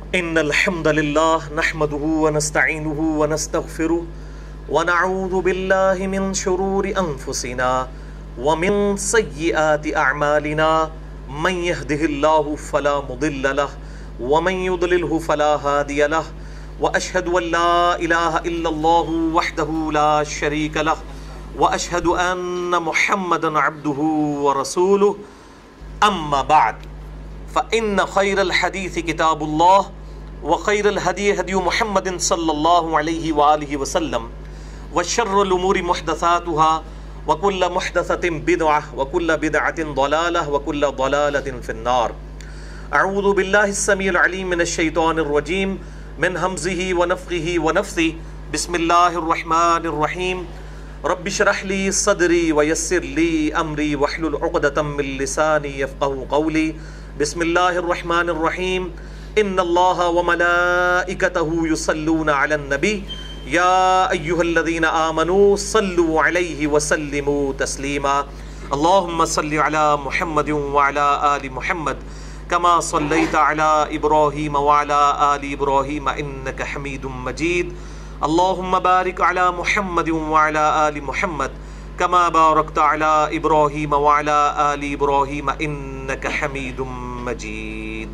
إن الحمد لله نحمده ونستعينه ونستغفره ونعوذ بالله من شرور أنفسنا ومن سيئات أعمالنا من يهده الله فلا مضل له ومن يضلله فلا هادي له وأشهد أن لا إله إلا الله وحده لا شريك له وأشهد أن محمدا عبده ورسوله أما بعد فإن خير الحديث كتاب الله وخير الهدي هدي محمد صلى الله عليه وآله وسلم وشر الأمور محدثاتها وكل محدثة بدعة وكل بدعة ضلالة وكل ضلالة في النار. أعوذ بالله السميع العليم من الشيطان الرجيم من همزه ونفخه ونفثه. بسم الله الرحمن الرحيم. رب اشرح لي صدري ويسر لي أمري واحلل عقدة من لساني يفقهوا قولي. بسم الله الرحمن الرحيم. إن الله وملائكته يصلون على النبي يا أيها الذين آمنوا صلوا عليه وسلموا تسليما. اللهم صل على محمد وعلى آل محمد كما صليت على إبراهيم وعلى آل إبراهيم إنك حميد مجيد. اللهم بارك على محمد وعلى آل محمد كما باركت على إبراهيم وعلى آل إبراهيم إنك حميد مجيد.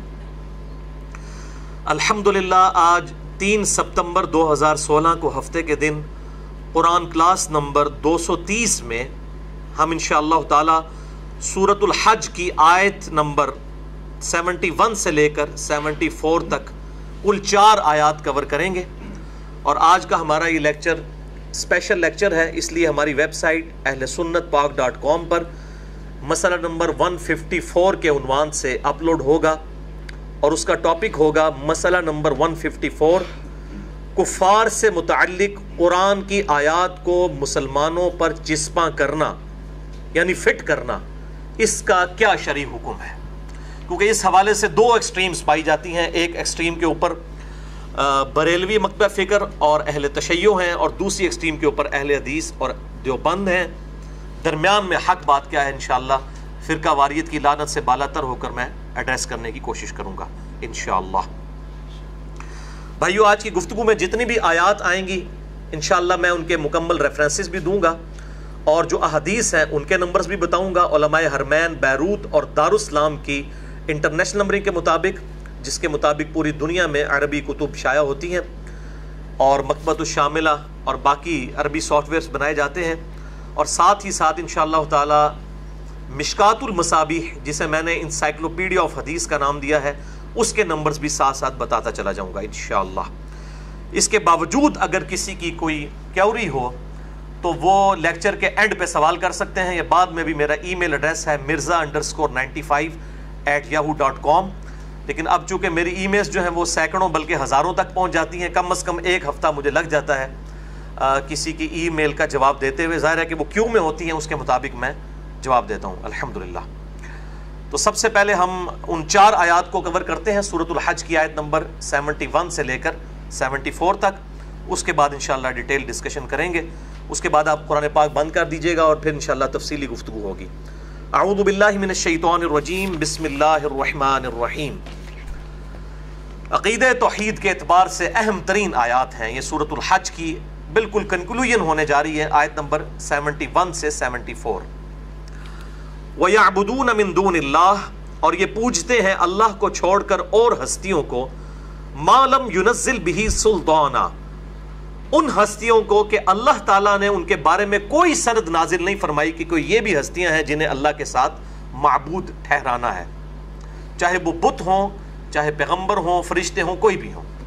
الحمدللہ آج 3 ستمبر 2016 کو ہفتے کے دن قرآن کلاس نمبر 230 میں ہم انشاءاللہ تعالی سورۃ الحج کی آیت نمبر 71 سے لے کر 74 تک کل 4 آیات کور کریں گے. اور آج کا ہمارا یہ لیکچر اسپیشل لیکچر ہے، اس لیے ہماری ویب سائٹ اہلسنتپاک.com پر مسئلہ نمبر 154 کے عنوان سے اپلوڈ ہوگا، اور اس کا ٹاپک ہوگا مسئلہ نمبر 154، کفار سے متعلق قرآن کی آیات کو مسلمانوں پر چسپاں کرنا یعنی فٹ کرنا، اس کا کیا شرعی حکم ہے. کیونکہ اس حوالے سے 2 ایکسٹریمز پائی جاتی ہیں. ایک ایکسٹریم کے اوپر بریلوی مکتبہ فکر اور اہل تشیع ہیں، اور دوسری ایکسٹریم کے اوپر اہل حدیث اور دیوبند ہیں. درمیان میں حق بات کیا ہے انشاءاللہ فرقہ واریت کی لعنت سے بالا تر ہو کر میں ایڈریس کرنے کی کوشش کروں گا انشاءاللہ. بھائیو، آج کی گفتگو میں جتنی بھی آیات آئیں گی انشاءاللہ میں ان کے مکمل ریفرنسز بھی دوں گا، اور جو احادیث ہیں ان کے نمبرز بھی بتاؤں گا. علماء حرمین بیروت اور دارالاسلام کی انٹرنیشنل نمبرنگ کے مطابق، جس کے مطابق پوری دنیا میں عربی کتب شائع ہوتی ہیں اور مکتبۃ الشاملہ اور باقی عربی سافٹ ویئرز بنائے جاتے ہیں. اور ساتھ ہی ساتھ انشاءاللہ تعالی مشکات المصابیح، جسے میں نے انسائکلوپیڈیا آف حدیث کا نام دیا ہے، اس کے نمبرز بھی ساتھ ساتھ بتاتا چلا جاؤں گا انشاءاللہ. اس کے باوجود اگر کسی کی کوئی کیوری ہو تو وہ لیکچر کے اینڈ پہ سوال کر سکتے ہیں، یا بعد میں بھی میرا ای میل ایڈریس ہے mirza_95@yahoo.com. لیکن اب چونکہ میری ای میلز جو ہیں وہ سینکڑوں بلکہ ہزاروں تک پہنچ جاتی ہیں، کم از کم 1 ہفتہ مجھے لگ جاتا ہے کسی کی ای میل کا جواب دیتے ہوئے. ظاہر ہے کہ وہ کیوں میں ہوتی ہیں، اس کے مطابق میں جواب دیتا ہوں الحمدللہ. تو سب سے پہلے ہم ان 4 آیات کو کور کرتے ہیں، سورۃ الحج کی آیت نمبر 71 سے لے کر 74 تک. اس کے بعد انشاءاللہ ڈیٹیل ڈسکشن کریں گے. اس کے بعد آپ قرآن پاک بند کر دیجئے گا اور پھر انشاءاللہ تفصیلی گفتگو ہوگی. اعوذ باللہ من الشیطان الرجیم. بسم اللہ الرحمن الرحیم. عقیدہ توحید کے اعتبار سے اہم ترین آیات ہیں یہ سورۃ الحج کی، بالکل کنکلوژن ہونے جا رہی ہے آیت نمبر 71 سے 74. وَيَعْبُدُونَ مِن دُونِ اللَّهِ، اور یہ پوجتے ہیں اللہ کو چھوڑ کر اور ہستیوں کو، مَا لَمْ يُنَزِّلْ بِهِ سُلْطَانًا، ان ہستیوں کو کہ اللہ تعالیٰ نے ان کے بارے میں کوئی سند نازل نہیں فرمائی کہ کوئی یہ بھی ہستیاں ہیں جنہیں اللہ کے ساتھ معبود ٹھہرانا ہے، چاہے وہ بت ہوں، چاہے پیغمبر ہوں، فرشتے ہوں، کوئی بھی ہوں.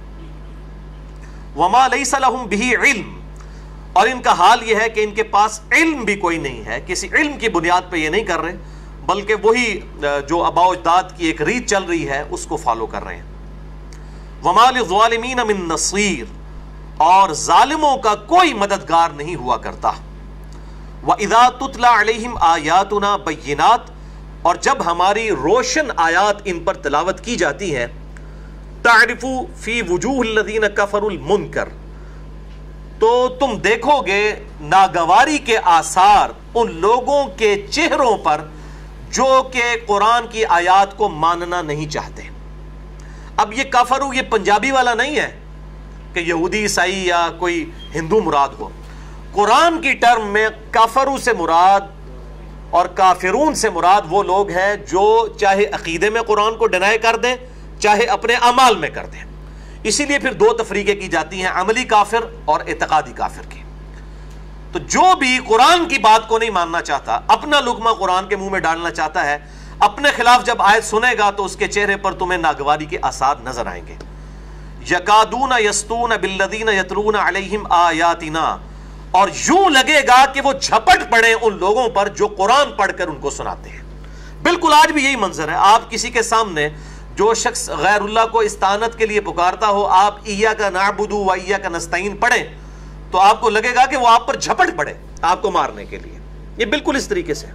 وَمَا لَيْسَ لَهُمْ بِهِ عِلْمٍ، اور ان کا حال یہ ہے کہ ان کے پاس علم بھی کوئی نہیں ہے، کسی علم کی بنیاد پہ یہ نہیں کر رہے، بلکہ وہی جو آباء و اجداد کی ایک ریت چل رہی ہے اس کو فالو کر رہے ہیں. وَمَا لِلظَّالِمِينَ مِن نَصِيرٍ، اور ظالموں کا کوئی مددگار نہیں ہوا کرتا. وَإِذَا تُتْلَى عَلَيْهِمْ آيَاتُنَا بَيِّنَاتٍ، اور جب ہماری روشن آیات ان پر تلاوت کی جاتی ہیں، تَعْرِفُ فِي وُجُوهِ الَّذِينَ كَفَرُوا الْمُنْكَرَ، تو تم دیکھو گے ناگواری کے آثار ان لوگوں کے چہروں پر جو کہ قرآن کی آیات کو ماننا نہیں چاہتے. اب یہ کفرو یہ پنجابی والا نہیں ہے کہ یہودی عیسائی یا کوئی ہندو مراد ہو. قرآن کی ٹرم میں کفرو سے مراد اور کافرون سے مراد وہ لوگ ہیں جو چاہے عقیدے میں قرآن کو ڈینائی کر دیں چاہے اپنے اعمال میں کر دیں. اسی لیے پھر دو تفریقیں کی جاتی ہیں، عملی کافر اور اعتقادی کافر کی. تو جو بھی قرآن کی بات کو نہیں ماننا چاہتا، اپنا لقمہ قرآن کے منہ میں ڈالنا چاہتا ہے، اپنے خلاف جب آیت سنے گا تو اس کے چہرے پر تمہیں ناگواری کے آثار نظر آئیں گے. یکادون یستون بالذین یتلون علیہم آیاتنا، اور یوں لگے گا کہ وہ جھپٹ پڑے ان لوگوں پر جو قرآن پڑھ کر ان کو سناتے ہیں. بالکل آج بھی یہی منظر ہے. آپ کسی کے سامنے جو شخص غیر اللہ کو استعانت کے لیے پکارتا ہو، آپ ایاک نعبد و ایاک نستعین پڑھیں تو آپ کو لگے گا کہ وہ آپ پر جھپٹ پڑے آپ کو مارنے کے لیے. یہ بالکل اس طریقے سے.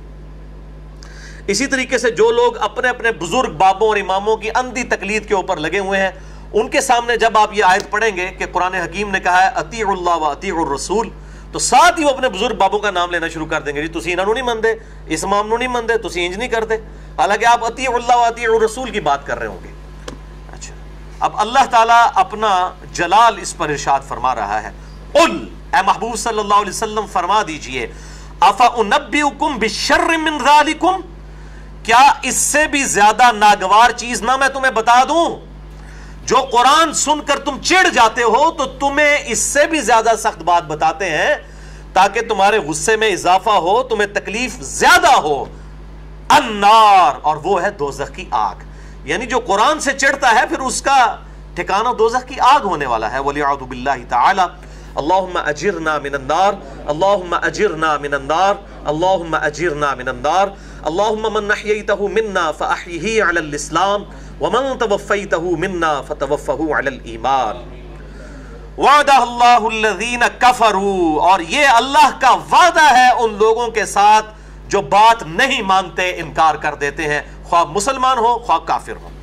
اسی طریقے سے جو لوگ اپنے اپنے بزرگ بابوں اور اماموں کی اندھی تقلید کے اوپر لگے ہوئے ہیں، ان کے سامنے جب آپ یہ آیت پڑھیں گے کہ قرآن حکیم نے کہا ہے اطیعوا اللہ و اطیعوا الرسول، تو ساتھ ہی وہ اپنے بزرگ بابوں کا نام لینا شروع کر دیں گے. جی تسی انہوں نہیں مندے، اس امام نو نہیں مندے، تسی انج نہیں کرتے، حالانکہ آپ اطیعوا اللہ و اطیعوا الرسول کی بات کر رہے ہوں گے. اچھا، اب اللہ تعالیٰ اپنا جلال اس پر ارشاد فرما رہا ہے. قل، اے محبوب صلی اللہ علیہ وسلم فرما دیجئے، افأنبئکم بشر من ذالکم، کیا اس سے بھی زیادہ ناگوار چیز نہ میں تمہیں بتا دوں؟ جو قرآن سن کر تم چڑ جاتے ہو تو تمہیں اس سے بھی زیادہ سخت بات بتاتے ہیں تاکہ تمہارے غصے میں اضافہ ہو، تمہیں تکلیف زیادہ ہو. النار، اور وہ ہے دوزخ کی آگ. یعنی جو قرآن سے چڑھتا ہے پھر اس کا ٹھکانہ دوزخ کی آگ ہونے والا ہے. وَلِعَوْذُ بِاللَّهِ تَعَالَى اللہم اجرنا من النار، اللہم اجرنا من النار، اللہم اجرنا من النار. اللہم من احییتہ منا فاحیہ علی الاسلام ومن توفیتہ منا فتوفہ علی الایمان. وعدہ اللہ الذین کفروا، اور یہ اللہ کا وعدہ ہے ان لوگوں کے ساتھ جو بات نہیں مانتے، انکار کر دیتے ہیں، خواہ مسلمان ہو خواہ کافر ہو.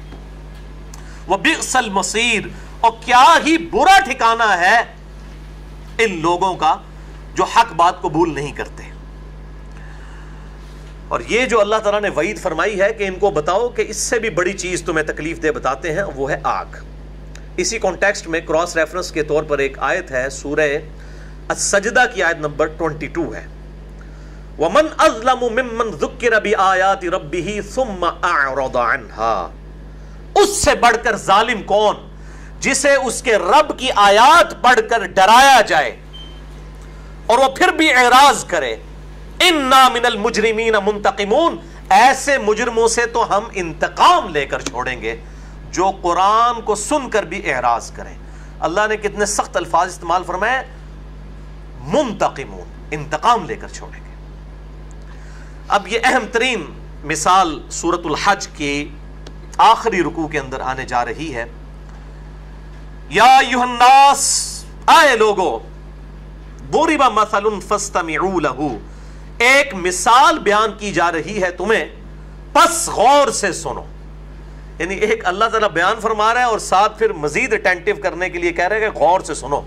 وبئس المصیر، اور کیا ہی برا ٹھکانہ ہے ان لوگوں کا جو حق بات قبول نہیں کرتے. اور یہ جو اللہ تعالیٰ نے وعید فرمائی ہے کہ ان کو بتاؤ کہ اس سے بھی بڑی چیز تمہیں تکلیف دے بتاتے ہیں، وہ ہے آگ. اسی کانٹیکسٹ میں کراس ریفرنس کے طور پر ایک آیت ہے، سورہ السجدہ کی آیت نمبر 22 ہے. وَمَنْ أَظْلَمُ مِمَّنْ ذُكِّرَ بِآيَاتِ رَبِّهِ ثُمَّ أَعْرَضَ عَنْهَا، اس سے بڑھ کر ظالم کون جسے اس کے رب کی آیات پڑھ کر ڈرایا جائے اور وہ پھر بھی اعراض کرے. اِنَّا مِنَ الْمُجْرِمِينَ مُنْتَقِمُونَ، ایسے مجرموں سے تو ہم انتقام لے کر چھوڑیں گے جو قرآن کو سن کر بھی اعراض کریں. اللہ نے کتنے سخت الفاظ استعمال فرمائے، منتقمون، انتقام لے کر چھوڑیں گے. اب یہ اہم ترین مثال سورۃ الحج کی آخری رکوع کے اندر آنے جا رہی ہے. یا ایھا الناس، آئے لوگو، ضرب مثل فاستمعوا لہ، ایک مثال بیان کی جا رہی ہے تمہیں، پس غور سے سنو. یعنی ایک اللہ تعالیٰ بیان فرما رہا ہے اور ساتھ پھر مزید اٹینٹیو کرنے کے لیے کہہ رہے ہیں کہ غور سے سنو.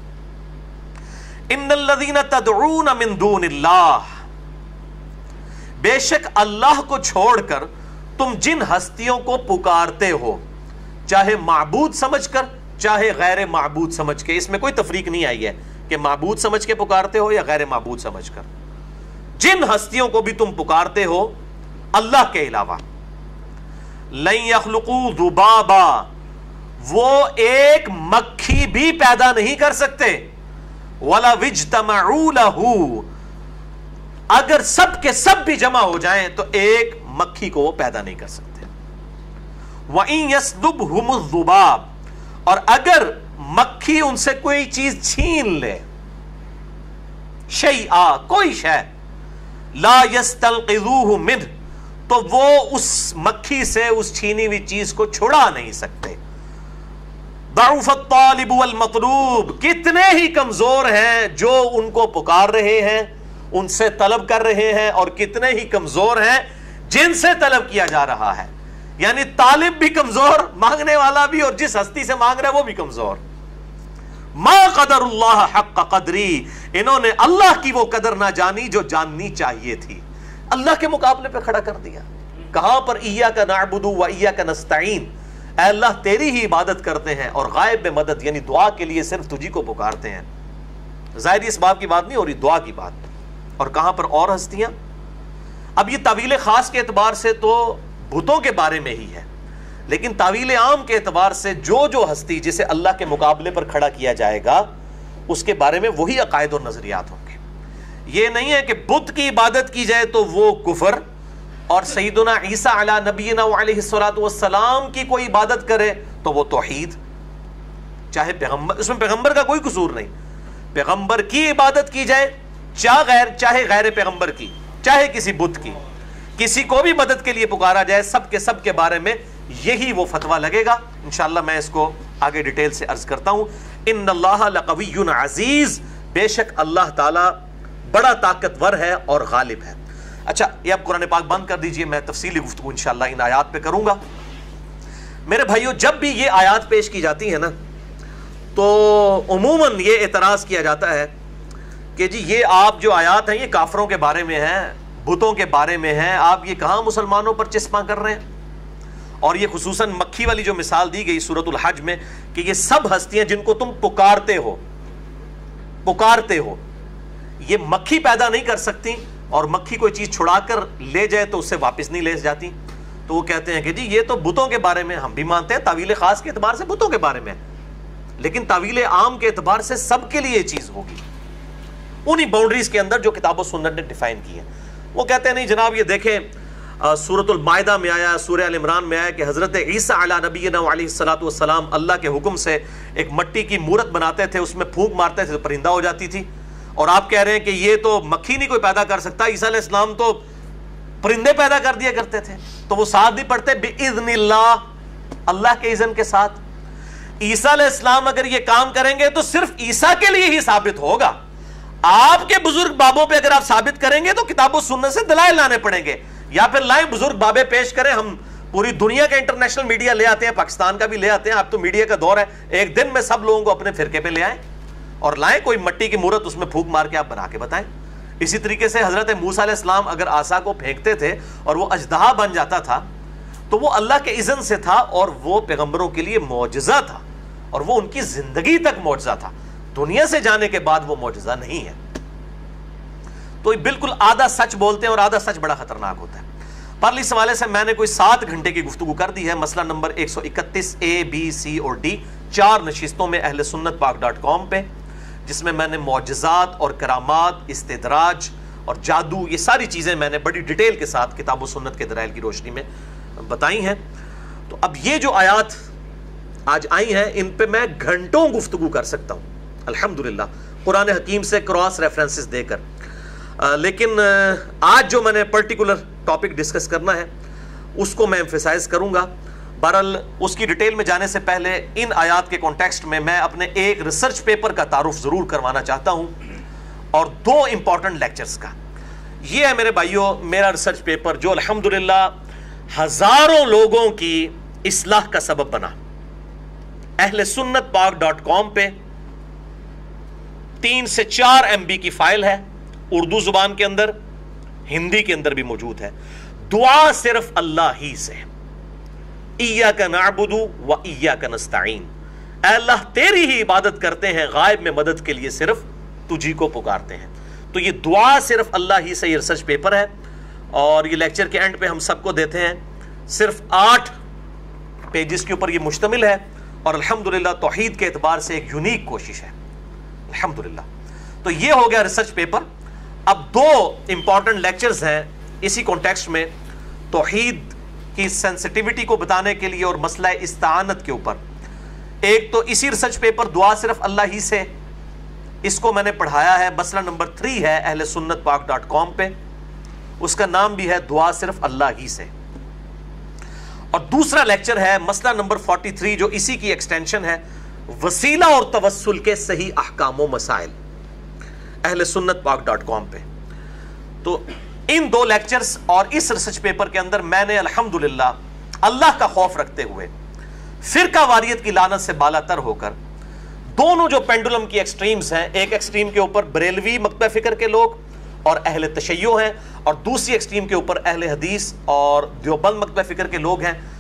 ان الذین تدعون من دون اللہ، بے شک اللہ کو چھوڑ کر تم جن ہستیوں کو پکارتے ہو، چاہے معبود سمجھ کر چاہے غیر معبود سمجھ کے، اس میں کوئی تفریق نہیں آئی ہے کہ معبود سمجھ کے پکارتے ہو یا غیر معبود سمجھ کر، جن ہستیوں کو بھی تم پکارتے ہو اللہ کے علاوہ، لن یخلقوا ذبابا، وہ ایک مکھی بھی پیدا نہیں کر سکتے، وَلَوِ اجْتَمَعُوا لَهُ، اگر سب کے سب بھی جمع ہو جائیں تو ایک مکھی کو وہ پیدا نہیں کر سکتے. وَإِن يَسْلُبْهُمُ الذُّبَابُ، اور اگر مکھی ان سے کوئی چیز چھین لے، شیئا، کوئی شے، لا يستنقذوه منه، تو وہ اس مکھی سے اس چھینی ہوئی چیز کو چھڑا نہیں سکتے. ضعف الطالب والمطلوب، کتنے ہی کمزور ہیں جو ان کو پکار رہے ہیں، ان سے طلب کر رہے ہیں، اور کتنے ہی کمزور ہیں جن سے طلب کیا جا رہا ہے. یعنی طالب بھی کمزور، مانگنے والا بھی، اور جس ہستی سے مانگ رہا ہے وہ بھی کمزور. ما قدر اللہ حق قدری، انہوں نے اللہ کی وہ قدر نہ جانی جو جاننی چاہیے تھی، اللہ کے مقابلے پہ کھڑا کر دیا. کہاں پر ایاک نعبد و ایاک نستعین، اے اللہ تیری ہی عبادت کرتے ہیں اور غائب میں مدد یعنی دعا کے لیے صرف تجھی کو پکارتے ہیں. ظاہر اس باب کی بات نہیں ہو رہی، دعا کی بات. اور کہاں پر اور ہستیاں. اب یہ تعویل خاص کے اعتبار سے تو بتوں کے بارے میں ہی ہے، لیکن تعویل عام کے اعتبار سے جو ہستی جسے اللہ کے مقابلے پر کھڑا کیا جائے گا اس کے بارے میں وہی عقائد اور نظریات ہوں گے. یہ نہیں ہے کہ بت کی عبادت کی جائے تو وہ کفر، اور سیدنا عیسیٰ علی نبینا علیہ الصلوۃ والسلام کی کوئی عبادت کرے تو وہ توحید. چاہے پیغمبر، اس میں پیغمبر کا کوئی قصور نہیں، پیغمبر کی عبادت کی جائے چاہے غیر پیغمبر کی، چاہے کسی بت کی، کسی کو بھی مدد کے لیے پکارا جائے، سب کے بارے میں یہی وہ فتویٰ لگے گا. انشاءاللہ میں اس کو آگے ڈیٹیل سے عرض کرتا ہوں. ان اللہ لقوی عزیز، بے شک اللہ تعالی بڑا طاقتور ہے اور غالب ہے. اچھا یہ اب قرآن پاک بند کر دیجئے، میں تفصیلی گفتگو انشاءاللہ ان آیات پہ کروں گا. میرے بھائیو، جب بھی یہ آیات پیش کی جاتی ہے نا تو عموماً یہ اعتراض کیا جاتا ہے کہ جی یہ آپ جو آیات ہیں یہ کافروں کے بارے میں ہیں، بتوں کے بارے میں ہیں، آپ یہ کہاں مسلمانوں پر چسپاں کر رہے ہیں. اور یہ خصوصاً مکھی والی جو مثال دی گئی سورۃ الحج میں کہ یہ سب ہستیاں جن کو تم پکارتے ہو یہ مکھی پیدا نہیں کر سکتی، اور مکھی کوئی چیز چھڑا کر لے جائے تو اس سے واپس نہیں لے جاتی. تو وہ کہتے ہیں کہ جی یہ تو بتوں کے بارے میں ہم بھی مانتے ہیں، تعویل خاص کے اعتبار سے بتوں کے بارے میں، لیکن تعویل عام کے اعتبار سے سب کے لیے یہ چیز ہوگی انہی باؤنڈریز کے اندر جو کتاب و سنت نے ڈیفائن کی ہے. وہ کہتے ہیں نہیں جناب، یہ دیکھیں سورۃ المائدہ میں آیا، سورہ ال عمران میں آیا کہ حضرت عیسیٰ علی نبینا علیہ الصلوۃ والسلام اللہ کے حکم سے ایک مٹی کی مورت بناتے تھے، اس میں پھونک مارتے تھے تو پرندہ ہو جاتی تھی. اور آپ کہہ رہے ہیں کہ یہ تو مکھی نہیں کوئی پیدا کر سکتا، عیسیٰ علیہ السلام تو پرندے پیدا کر دیا کرتے تھے. تو وہ ساتھ نہیں پڑھتے بِإِذْنِ اللَّهِ، اللہ کے اذن کے ساتھ. عیسیٰ علیہ السلام اگر یہ کام کریں گے تو صرف عیسیٰ کے لیے ہی ثابت ہوگا. آپ کے بزرگ بابوں پہ اگر آپ ثابت کریں گے تو کتاب و سنت سے دلائل لانے پڑیں گے، یا پھر لائیں بزرگ بابے پیش کریں. ہم پوری دنیا کا انٹرنیشنل میڈیا لے آتے ہیں، پاکستان کا بھی لے آتے ہیں. اب تو میڈیا کا دور ہے، ایک دن میں سب لوگوں کو اپنے فرقے پہ لے آئیں اور لائیں کوئی مٹی کی مورت، اس میں پھونک مار کے آپ بنا کے بتائیں. اسی طریقے سے حضرت موسیٰ علیہ السلام اگر عصا کو پھینکتے تھے اور وہ اژدہا بن جاتا تھا تو وہ اللہ کے اذن سے تھا، اور وہ پیغمبروں کے لیے معجزہ تھا، اور وہ ان کی زندگی تک معجزہ تھا. دنیا سے جانے کے بعد وہ معجزہ نہیں ہے. تو یہ بالکل آدھا سچ بولتے ہیں، اور آدھا سچ بڑا خطرناک ہوتا ہے. پرلی اس حوالے سے میں نے کوئی 7 گھنٹے کی گفتگو کر دی ہے. مسئلہ نمبر 131 A, B, C اور D 4 نشستوں میں اہل سنت پاک.com پہ، جس میں میں نے معجزات اور کرامات، استدراج اور جادو، یہ ساری چیزیں میں نے بڑی ڈیٹیل کے ساتھ کتاب و سنت کے دلائل کی روشنی میں بتائی ہیں. تو اب یہ جو آیات آج آئی ہیں ان پہ میں گھنٹوں گفتگو کر سکتا ہوں الحمدللہ قرآن حکیم سے کراس ریفرنسز دے کر. لیکن آج جو میں نے پرٹیکولر ٹاپک ڈسکس کرنا ہے اس کو میں ایمفیسائز کروں گا. بہرحال اس کی ڈیٹیل میں جانے سے پہلے ان آیات کے کانٹیکسٹ میں میں اپنے ایک ریسرچ پیپر کا تعارف ضرور کروانا چاہتا ہوں، اور 2 امپورٹنٹ لیکچرز کا. یہ ہے میرے بھائیوں میرا ریسرچ پیپر جو الحمدللہ ہزاروں لوگوں کی اصلاح کا سبب بنا. اہل سنت پاک.com پہ 3 سے 4 MB کی فائل ہے، اردو زبان کے اندر، ہندی کے اندر بھی موجود ہے. دعا صرف اللہ ہی سے، ایاک نعبد و ایاک نستعین، اے اللہ تیری ہی عبادت کرتے ہیں، غائب میں مدد کے لیے صرف تجھی کو پکارتے ہیں. تو یہ دعا صرف اللہ ہی سے، یہ ریسرچ پیپر ہے، اور یہ لیکچر کے اینڈ پہ ہم سب کو دیتے ہیں. صرف 8 پیجز کے اوپر یہ مشتمل ہے، اور الحمدللہ توحید کے اعتبار سے ایک یونیک کوشش ہے الحمدللہ. تو یہ ہو گیا ریسرچ پیپر. اب 2 امپورٹنٹ لیکچرز ہیں اسی کانٹیکسٹ میں توحید کی سینسٹیوٹی کو بتانے کے لیے اور مسئلہ استعانت کے اوپر. ایک تو اسی ریسرچ پیپر دعا صرف اللہ ہی سے، اس کو میں نے پڑھایا ہے، مسئلہ نمبر 3 ہے اہل سنت پاک.com پہ، اس کا نام بھی ہے دعا صرف اللہ ہی سے. اور دوسرا لیکچر ہے مسئلہ نمبر 43 جو اسی کی ایکسٹینشن ہے، وسیلہ اور توسل کے صحیح احکام و مسائل، اہل سنت پاک.com پہ. تو ان 2 لیکچرز اور اس ریسرچ پیپر کے اندر میں نے الحمدللہ اللہ کا خوف رکھتے ہوئے فرقہ واریت کی لعنت سے بالا تر ہو کر دونوں جو پینڈولم کی ایکسٹریمز ہیں، ایک ایکسٹریم کے اوپر بریلوی مکتبہ فکر کے لوگ اور اہل تشیع ہیں، اور دوسری ایکسٹریم کے اوپر اہل حدیث اور دیوبند مکتبہ فکر کے لوگ ہیں،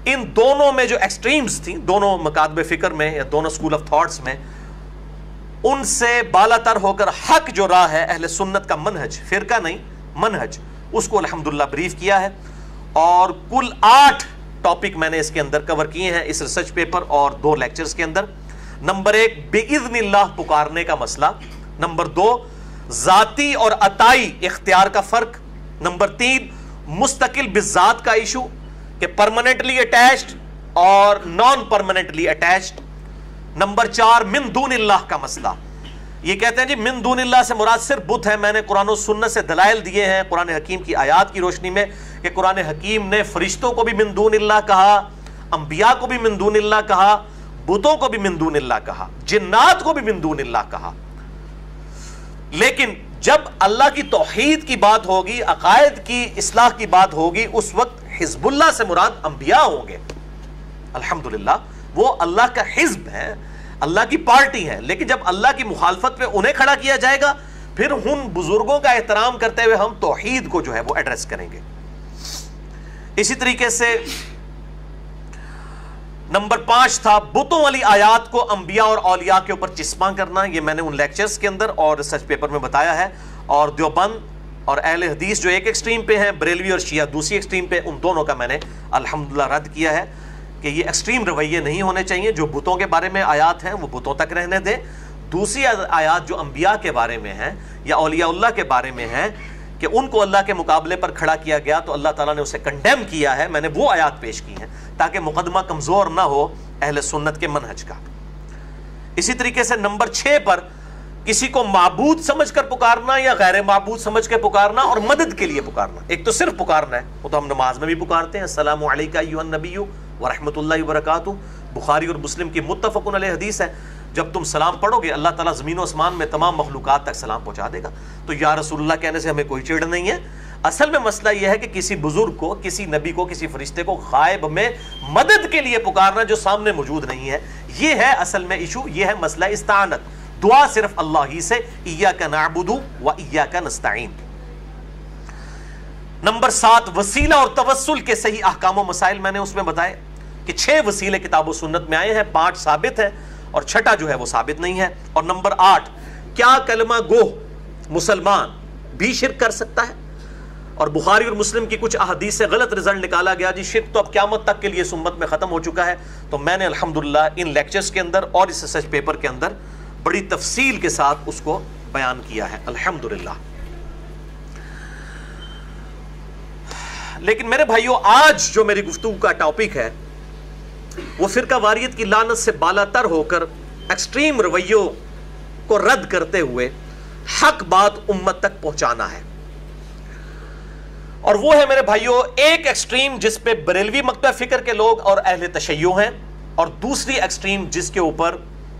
ان دونوں میں جو ایکسٹریمز تھیں دونوں مکاتب فکر میں یا دونوں اسکول آف تھاٹس میں، ان سے بالا تر ہو کر حق جو راہ ہے اہل سنت کا منہج، فرقہ نہیں منہج، اس کو الحمدللہ بریف کیا ہے. اور کل 8 ٹاپک میں نے اس کے اندر کور کیے ہیں اس ریسرچ پیپر اور 2 لیکچرز کے اندر. نمبر 1 بِإِذْنِ اللہ پکارنے کا مسئلہ. نمبر 2 ذاتی اور عطائی اختیار کا فرق. نمبر 3 مستقل بالذات کا ایشو کہ پرماننٹلی اٹیچڈ اور نان پرماننٹلی اٹیچڈ. نمبر 4 من دون اللہ کا مسئلہ. یہ کہتے ہیں جی من دون اللہ سے مراد صرف بت ہے. میں نے قرآن و سنت سے دلائل دیے ہیں قرآن حکیم کی آیات کی روشنی میں کہ قرآن حکیم نے فرشتوں کو بھی من دون اللہ کہا، انبیاء کو بھی من دون اللہ کہا، بتوں کو بھی من دون اللہ کہا، جنات کو بھی من دون اللہ کہا. لیکن جب اللہ کی توحید کی بات ہوگی، عقائد کی اصلاح کی بات ہوگی، اس وقت حزب اللہ سے مراد انبیاء ہوں گے. الحمدللہ وہ اللہ کا حزب ہے، اللہ کی پارٹی ہے. لیکن جب اللہ کی مخالفت پہ انہیں کھڑا کیا جائے گا، پھر ان بزرگوں کا احترام کرتے ہوئے ہم توحید کو جو ہے وہ ایڈریس کریں گے. اسی طریقے سے نمبر 5 تھا بتوں والی آیات کو انبیاء اور اولیاء کے اوپر چسپاں کرنا. یہ میں نے ان لیکچرز کے اندر اور ریسرچ پیپر میں بتایا ہے. اور دیوبند اور اہل حدیث جو ایک ایکسٹریم پہ ہیں، بریلوی اور شیعہ دوسری ایکسٹریم پہ، ان دونوں کا میں نے الحمدللہ رد کیا ہے کہ یہ ایکسٹریم رویے نہیں ہونے چاہیے. جو بتوں کے بارے میں آیات ہیں وہ بتوں تک رہنے دیں. دوسری آیات جو انبیاء کے بارے میں ہیں یا اولیاء اللہ کے بارے میں ہیں کہ ان کو اللہ کے مقابلے پر کھڑا کیا گیا تو اللہ تعالیٰ نے اسے کنڈیم کیا ہے، میں نے وہ آیات پیش کی ہیں تاکہ مقدمہ کمزور نہ ہو اہل سنت کے منہج کا. اسی طریقے سے نمبر 6 پر کسی کو معبود سمجھ کر پکارنا یا غیر معبود سمجھ کے پکارنا اور مدد کے لیے پکارنا. ایک تو صرف پکارنا ہے، وہ تو ہم نماز میں بھی پکارتے ہیں، السلام علیکہ ایھا النبی ورحمۃ اللہ وبرکاتہ. بخاری اور مسلم کی متفق علیہ حدیث ہے، جب تم سلام پڑھو گے اللہ تعالیٰ زمین و آسمان میں تمام مخلوقات تک سلام پہنچا دے گا. تو یا رسول اللہ کہنے سے ہمیں کوئی چڑ نہیں ہے. اصل میں مسئلہ یہ ہے کہ کسی بزرگ کو، کسی نبی کو، کسی فرشتے کو غائب میں مدد کے لیے پکارنا جو سامنے موجود نہیں ہے، یہ ہے اصل میں ایشو. یہ ہے مسئلہ استعانت. دعا صرف اللہ ہی سے، ایاک نعبد و ایاک نستعین. نمبر 7 وسیلہ اور توسل کے صحیح احکام و مسائل میں نے اس میں بتائے کہ 6 وسیلے کتاب و سنت میں آئے ہیں، 5 ثابت ہیں اور 6 جو ہے وہ ثابت نہیں ہے. اور نمبر 8 کیا کلمہ گو مسلمان بھی شرک کر سکتا ہے؟ اور بخاری اور مسلم کی کچھ احادیث سے غلط رزلٹ نکالا گیا جی شرک تو اب قیامت تک کے لیے اس امت میں ختم ہو چکا ہے. تو میں نے الحمدللہ ان لیکچرز کے اندر اور اس ریسرچ پیپر کے اندر بڑی تفصیل کے ساتھ اس کو بیان کیا ہے الحمدللہ. لیکن میرے بھائیوں آج جو میری گفتگو کا ٹاپک ہے وہ فرقہ واریت کی لعنت سے بالا تر ہو کر ایکسٹریم رویوں کو رد کرتے ہوئے حق بات امت تک پہنچانا ہے. اور وہ ہے میرے بھائیوں ایک ایکسٹریم جس پہ بریلوی مکتبہ فکر کے لوگ اور اہل تشیع ہیں، اور دوسری ایکسٹریم جس کے اوپر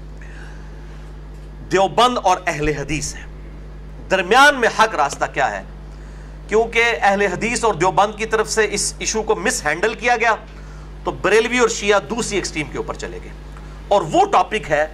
دیوبند اور اہل حدیث ہیں. درمیان میں حق راستہ کیا ہے؟ کیونکہ اہل حدیث اور دیوبند کی طرف سے اس ایشو کو مس ہینڈل کیا گیا تو بریلوی اور شیعہ دوسری ایکسٹریم کے اوپر چلے گئے. اور وہ ٹاپک ہے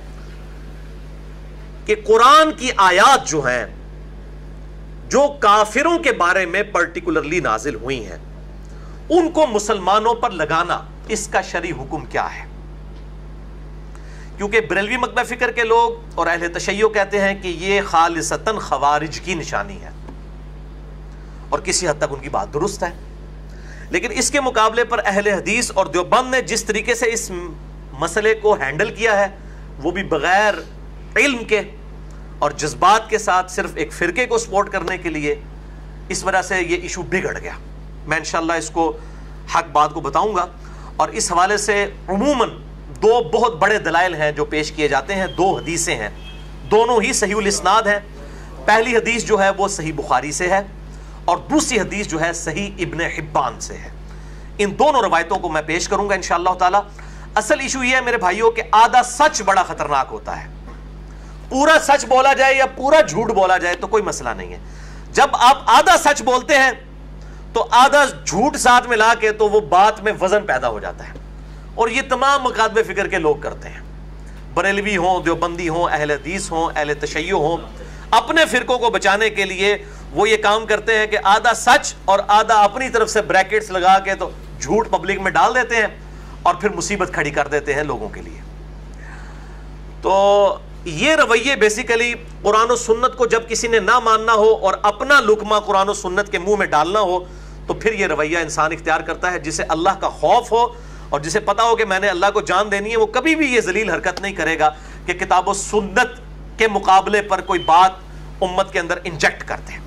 کہ قرآن کی آیات جو ہیں جو کافروں کے بارے میں پرٹیکولرلی نازل ہوئی ہیں ان کو مسلمانوں پر لگانا، اس کا شرعی حکم کیا ہے؟ کیونکہ بریلوی مکتبہ فکر کے لوگ اور اہل تشیع کہتے ہیں کہ یہ خالصتاً خوارج کی نشانی ہے، اور کسی حد تک ان کی بات درست ہے. لیکن اس کے مقابلے پر اہل حدیث اور دیوبند نے جس طریقے سے اس مسئلے کو ہینڈل کیا ہے وہ بھی بغیر علم کے اور جذبات کے ساتھ صرف ایک فرقے کو سپورٹ کرنے کے لیے، اس وجہ سے یہ ایشو بگڑ گیا. میں انشاءاللہ اس کو حق بات کو بتاؤں گا. اور اس حوالے سے عموماً 2 بہت بڑے دلائل ہیں جو پیش کیے جاتے ہیں. 2 حدیثیں ہیں، دونوں ہی صحیح الاسناد ہیں. پہلی حدیث جو ہے وہ صحیح بخاری سے ہے اور دوسری حدیث جو ہے صحیح ابن حبان سے ہے. ان دونوں روایتوں کو میں پیش کروں گا انشاءاللہ تعالی. اصل ایشو یہ ہے میرے بھائیوں کہ آدھا سچ بڑا خطرناک ہوتا ہے. پورا سچ بولا جائے یا پورا جھوٹ بولا جائے تو کوئی مسئلہ نہیں ہے. جب آپ آدھا سچ بولتے ہیں تو آدھا جھوٹ ساتھ ملا کے تو وہ بات میں وزن پیدا ہو جاتا ہے. اور یہ تمام مکاتب فکر کے لوگ کرتے ہیں، بریلوی ہوں، دیوبندی ہوں، اہل حدیث ہوں، اہل تشیع ہوں. اپنے فرقوں کو بچانے کے لیے وہ یہ کام کرتے ہیں کہ آدھا سچ اور آدھا اپنی طرف سے بریکٹس لگا کے تو جھوٹ پبلک میں ڈال دیتے ہیں اور پھر مصیبت کھڑی کر دیتے ہیں لوگوں کے لیے. تو یہ رویے بیسیکلی قرآن و سنت کو جب کسی نے نہ ماننا ہو اور اپنا لقمہ قرآن و سنت کے منہ میں ڈالنا ہو تو پھر یہ رویہ انسان اختیار کرتا ہے. جسے اللہ کا خوف ہو اور جسے پتا ہو کہ میں نے اللہ کو جان دینی ہے, وہ کبھی بھی یہ ذلیل حرکت نہیں کرے گا کہ کتاب و سنت کے مقابلے پر کوئی بات امت کے اندر انجیکٹ کر دے.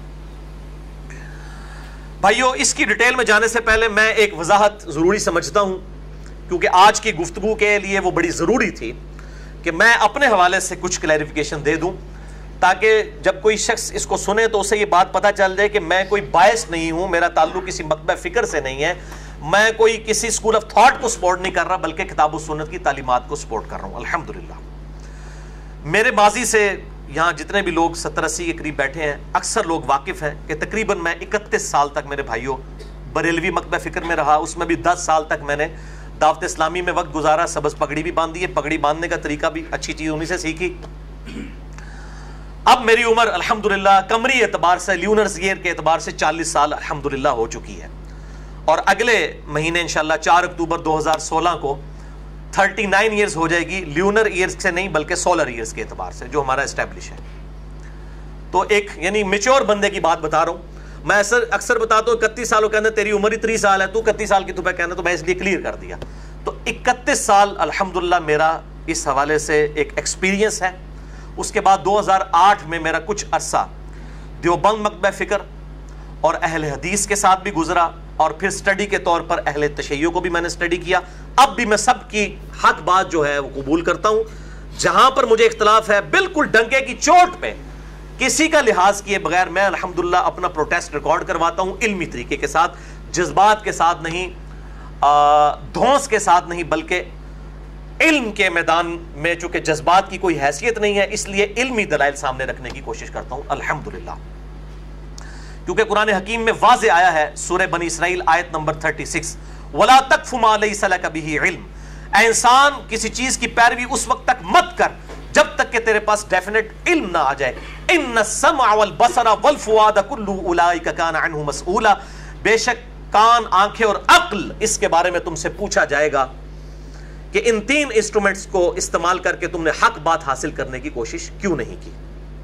بھائیو, اس کی ڈیٹیل میں جانے سے پہلے میں ایک وضاحت ضروری سمجھتا ہوں, کیونکہ آج کی گفتگو کے لیے وہ بڑی ضروری تھی کہ میں اپنے حوالے سے کچھ کلیریفیکیشن دے دوں, تاکہ جب کوئی شخص اس کو سنے تو اسے یہ بات پتہ چل جائے کہ میں کوئی باعث نہیں ہوں, میرا تعلق کسی مکتبہ فکر سے نہیں ہے, میں کوئی کسی اسکول آف تھاٹ کو سپورٹ نہیں کر رہا, بلکہ کتاب و سنت کی تعلیمات کو سپورٹ کر رہا ہوں. الحمدللہ میرے ماضی سے یہاں جتنے بھی لوگ 70-80 کے قریب بیٹھے ہیں, اکثر لوگ واقف ہیں کہ تقریباً میں 31 سال تک میرے بھائیوں بریلوی مکتبہ فکر میں رہا. اس میں بھی 10 سال تک میں نے دعوت اسلامی میں وقت گزارا, سبز پگڑی بھی باندھی ہے, پگڑی باندھنے کا طریقہ بھی اچھی چیز انہی سے سیکھی. اب میری عمر الحمدللہ قمری اعتبار سے, لیونرز ایئر کے اعتبار سے 40 سال الحمدللہ ہو چکی ہے, اور اگلے مہینے انشاءاللہ 4 اکتوبر 2016 کو 39 ایئرز ہو جائے گی, لیونر ایئرز سے نہیں بلکہ سولر ایئرز کے اعتبار سے جو ہمارا اسٹیبلش ہے. تو ایک یعنی میچور بندے کی بات بتا رہا ہوں. میں اکثر بتاتا ہوں 31 سالوں کے اندر تیری عمر ہی 30 سال ہے, تو 31 سال کی تو کہنا, تو میں اس لیے کلیئر کر دیا. تو 31 سال الحمدللہ میرا اس حوالے سے ایک ایکسپیرینس ہے. اس کے بعد 2008 میں میرا کچھ عرصہ دیوبند مکتبہ فکر اور اہل حدیث کے ساتھ بھی گزرا, اور پھر سٹڈی کے طور پر اہل تشیع کو بھی میں نے سٹڈی کیا. اب بھی میں سب کی حق بات جو ہے وہ قبول کرتا ہوں. جہاں پر مجھے اختلاف ہے بالکل ڈنکے کی چوٹ پہ کسی کا لحاظ کیے بغیر میں الحمدللہ اپنا پروٹیسٹ ریکارڈ کرواتا ہوں, علمی طریقے کے ساتھ, جذبات کے ساتھ نہیں, دھونس کے ساتھ نہیں, بلکہ علم کے میدان میں. چونکہ جذبات کی کوئی حیثیت نہیں ہے, اس لیے علمی دلائل سامنے رکھنے کی کوشش کرتا ہوں الحمدللہ. کیونکہ قرآن حکیم میں واضح آیا ہے, سورہ بنی اسرائیل آیت نمبر 36, وَلَا تَقْفُ مَا لَيْسَ لَكَ بِهِ عِلْمٍ. اے انسان کسی چیز کی پیروی اس وقت تک مت کر جب تک کہ تیرے پاس ڈیفینٹ علم نہ آ جائے. اِنَّ السَّمْعَ وَالْبَصَرَ وَالْفُؤَادَ كُلُّ أُولَٰئِكَ كَانَ عَنْهُ مسئولا. بے شک کان, آنکھیں اور عقل اس کے بارے میں تم سے پوچھا جائے گا کہ ان 3 انسٹرومنٹس کو استعمال کر کے تم نے حق بات حاصل کرنے کی کوشش کیوں نہیں کی.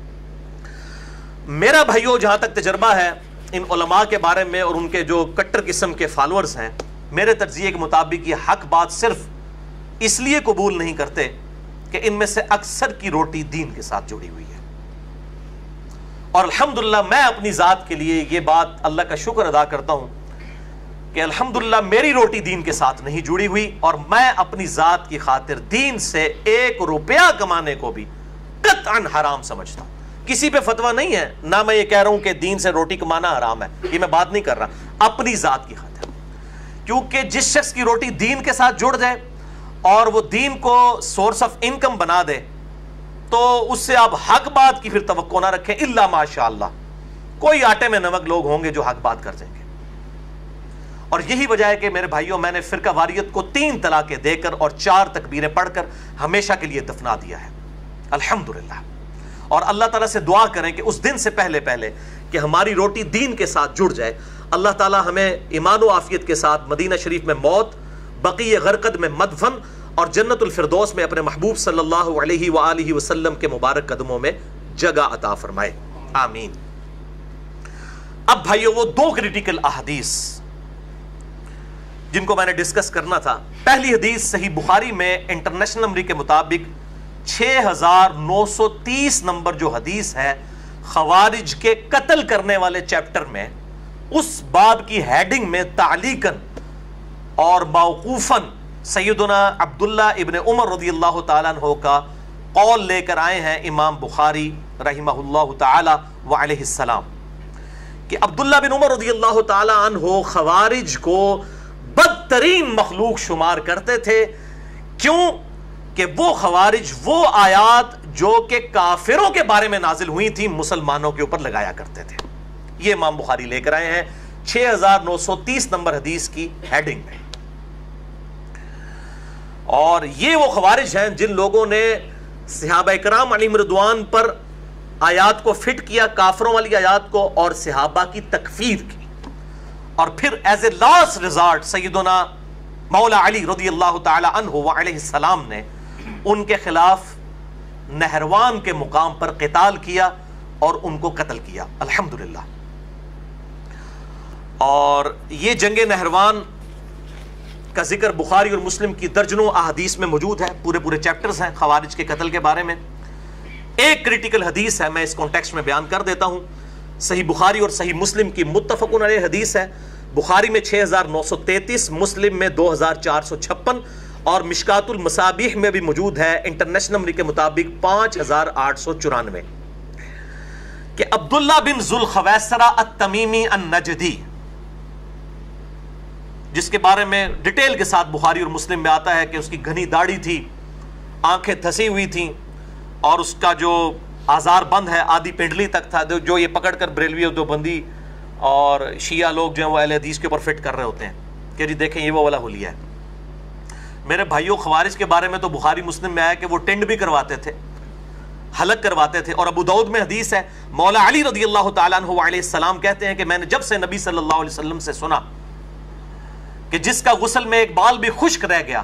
میرا بھائیو جہاں تک تجربہ ہے ان علماء کے بارے میں اور ان کے جو کٹر قسم کے فالورز ہیں, میرے تجزیے کے مطابق یہ حق بات صرف اس لیے قبول نہیں کرتے کہ ان میں سے اکثر کی روٹی دین کے ساتھ جڑی ہوئی ہے. اور الحمدللہ میں اپنی ذات کے لیے یہ بات اللہ کا شکر ادا کرتا ہوں کہ الحمدللہ میری روٹی دین کے ساتھ نہیں جڑی ہوئی, اور میں اپنی ذات کی خاطر دین سے 1 روپیہ کمانے کو بھی قطعاً حرام سمجھتا ہوں. کسی پہ فتویٰ نہیں ہے, نہ میں یہ کہہ رہا ہوں کہ دین سے روٹی کمانا حرام ہے, یہ میں بات نہیں کر رہا, اپنی ذات کی خاطر. کیونکہ جس شخص کی روٹی دین کے ساتھ جڑ جائے اور وہ دین کو سورس آف انکم بنا دے تو اس سے آپ حق بات کی پھر توقع نہ رکھیں الا ماشاءاللہ. کوئی آٹے میں نمک لوگ ہوں گے جو حق بات کر جائیں گے. اور یہی وجہ ہے کہ میرے بھائیوں میں نے فرقہ واریت کو 3 طلاقیں دے کر اور 4 تکبیریں پڑھ کر ہمیشہ کے لیے دفنا دیا ہے الحمدللہ. اور اللہ تعالیٰ سے دعا کریں کہ اس دن سے پہلے کہ ہماری روٹی دین کے ساتھ جڑ جائے, اللہ تعالیٰ ہمیں ایمان و عافیت کے ساتھ مدینہ شریف میں موت, بقیع غرقد میں مدفن اور جنت الفردوس میں اپنے محبوب صلی اللہ علیہ وآلہ وسلم کے مبارک قدموں میں جگہ عطا فرمائے, آمین. اب بھائیو وہ 2 کریٹیکل احادیث جن کو میں نے ڈسکس کرنا تھا. پہلی حدیث صحیح بخاری میں انٹرنیشنل نمبر کے مطابق 6930 نمبر جو حدیث ہے, خوارج کے قتل کرنے والے چیپٹر میں اس باب کی ہیڈنگ میں تعلیقاً اور موقوفاً سیدنا عبداللہ ابن عمر رضی اللہ تعالیٰ عنہ کا قول لے کر آئے ہیں امام بخاری رحمہ اللہ تعالی وعلیہ السلام کہ عبداللہ بن عمر رضی اللہ تعالیٰ عنہ خوارج کو بدترین مخلوق شمار کرتے تھے. کیوں کہ وہ خوارج وہ آیات جو کہ کافروں کے بارے میں نازل ہوئی تھی مسلمانوں کے اوپر لگایا کرتے تھے. یہ امام بخاری لے کر آئے ہیں 6930 نمبر حدیث کی ہیڈنگ میں. اور یہ وہ خوارج ہیں جن لوگوں نے صحابہ کرام علیہم رضوان پر آیات کو فٹ کیا, کافروں والی آیات کو, اور صحابہ کی تکفیر کی, اور پھر ایز اے لاسٹ ریزارٹ سیدنا مولا علی رضی اللہ تعالی عنہ وعلیہ السلام نے ان کے خلاف نہروان کے مقام پر قتال کیا اور ان کو قتل کیا الحمدللہ. اور یہ جنگ نہروان کا ذکر بخاری اور مسلم کی درجنوں احادیث میں موجود ہے، پورے چیپٹرز ہیں خوارج کے قتل کے بارے میں. ایک کریٹیکل حدیث ہے، میں اس کانٹیکسٹ میں بیان کر دیتا ہوں. صحیح بخاری اور صحیح مسلم کی متفقن علیہ حدیث ہے. بخاری میں 6933، مسلم میں 2456 اور مشکات المصابیح میں بھی موجود ہے انٹرنیشنل نمبر کے مطابق 5894 کہ عبداللہ بن ذوالخویسرہ التمیمی النجدی، جس کے بارے میں ڈیٹیل کے ساتھ بخاری اور مسلم میں آتا ہے کہ اس کی گھنی داڑھی تھی، آنکھیں دھسی ہوئی تھیں اور اس کا جو آزار بند ہے آدھی پنڈلی تک تھا، جو یہ پکڑ کر بریلوی اور دیوبندی اور شیعہ لوگ جو ہیں وہ اہل حدیث کے اوپر فٹ کر رہے ہوتے ہیں کہ جی دیکھیں یہ وہ والا حلیہ ہے. میرے بھائیوں، خوارج کے بارے میں تو بخاری مسلم میں آیا کہ وہ ٹینڈ بھی کرواتے تھے، حلق کرواتے تھے. اور ابو داؤد میں حدیث ہے، مولا علی رضی اللہ تعالیٰ عنہ علیہ السلام کہتے ہیں کہ میں نے جب سے نبی صلی اللہ علیہ وسلم سے سنا کہ جس کا غسل میں ایک بال بھی خشک رہ گیا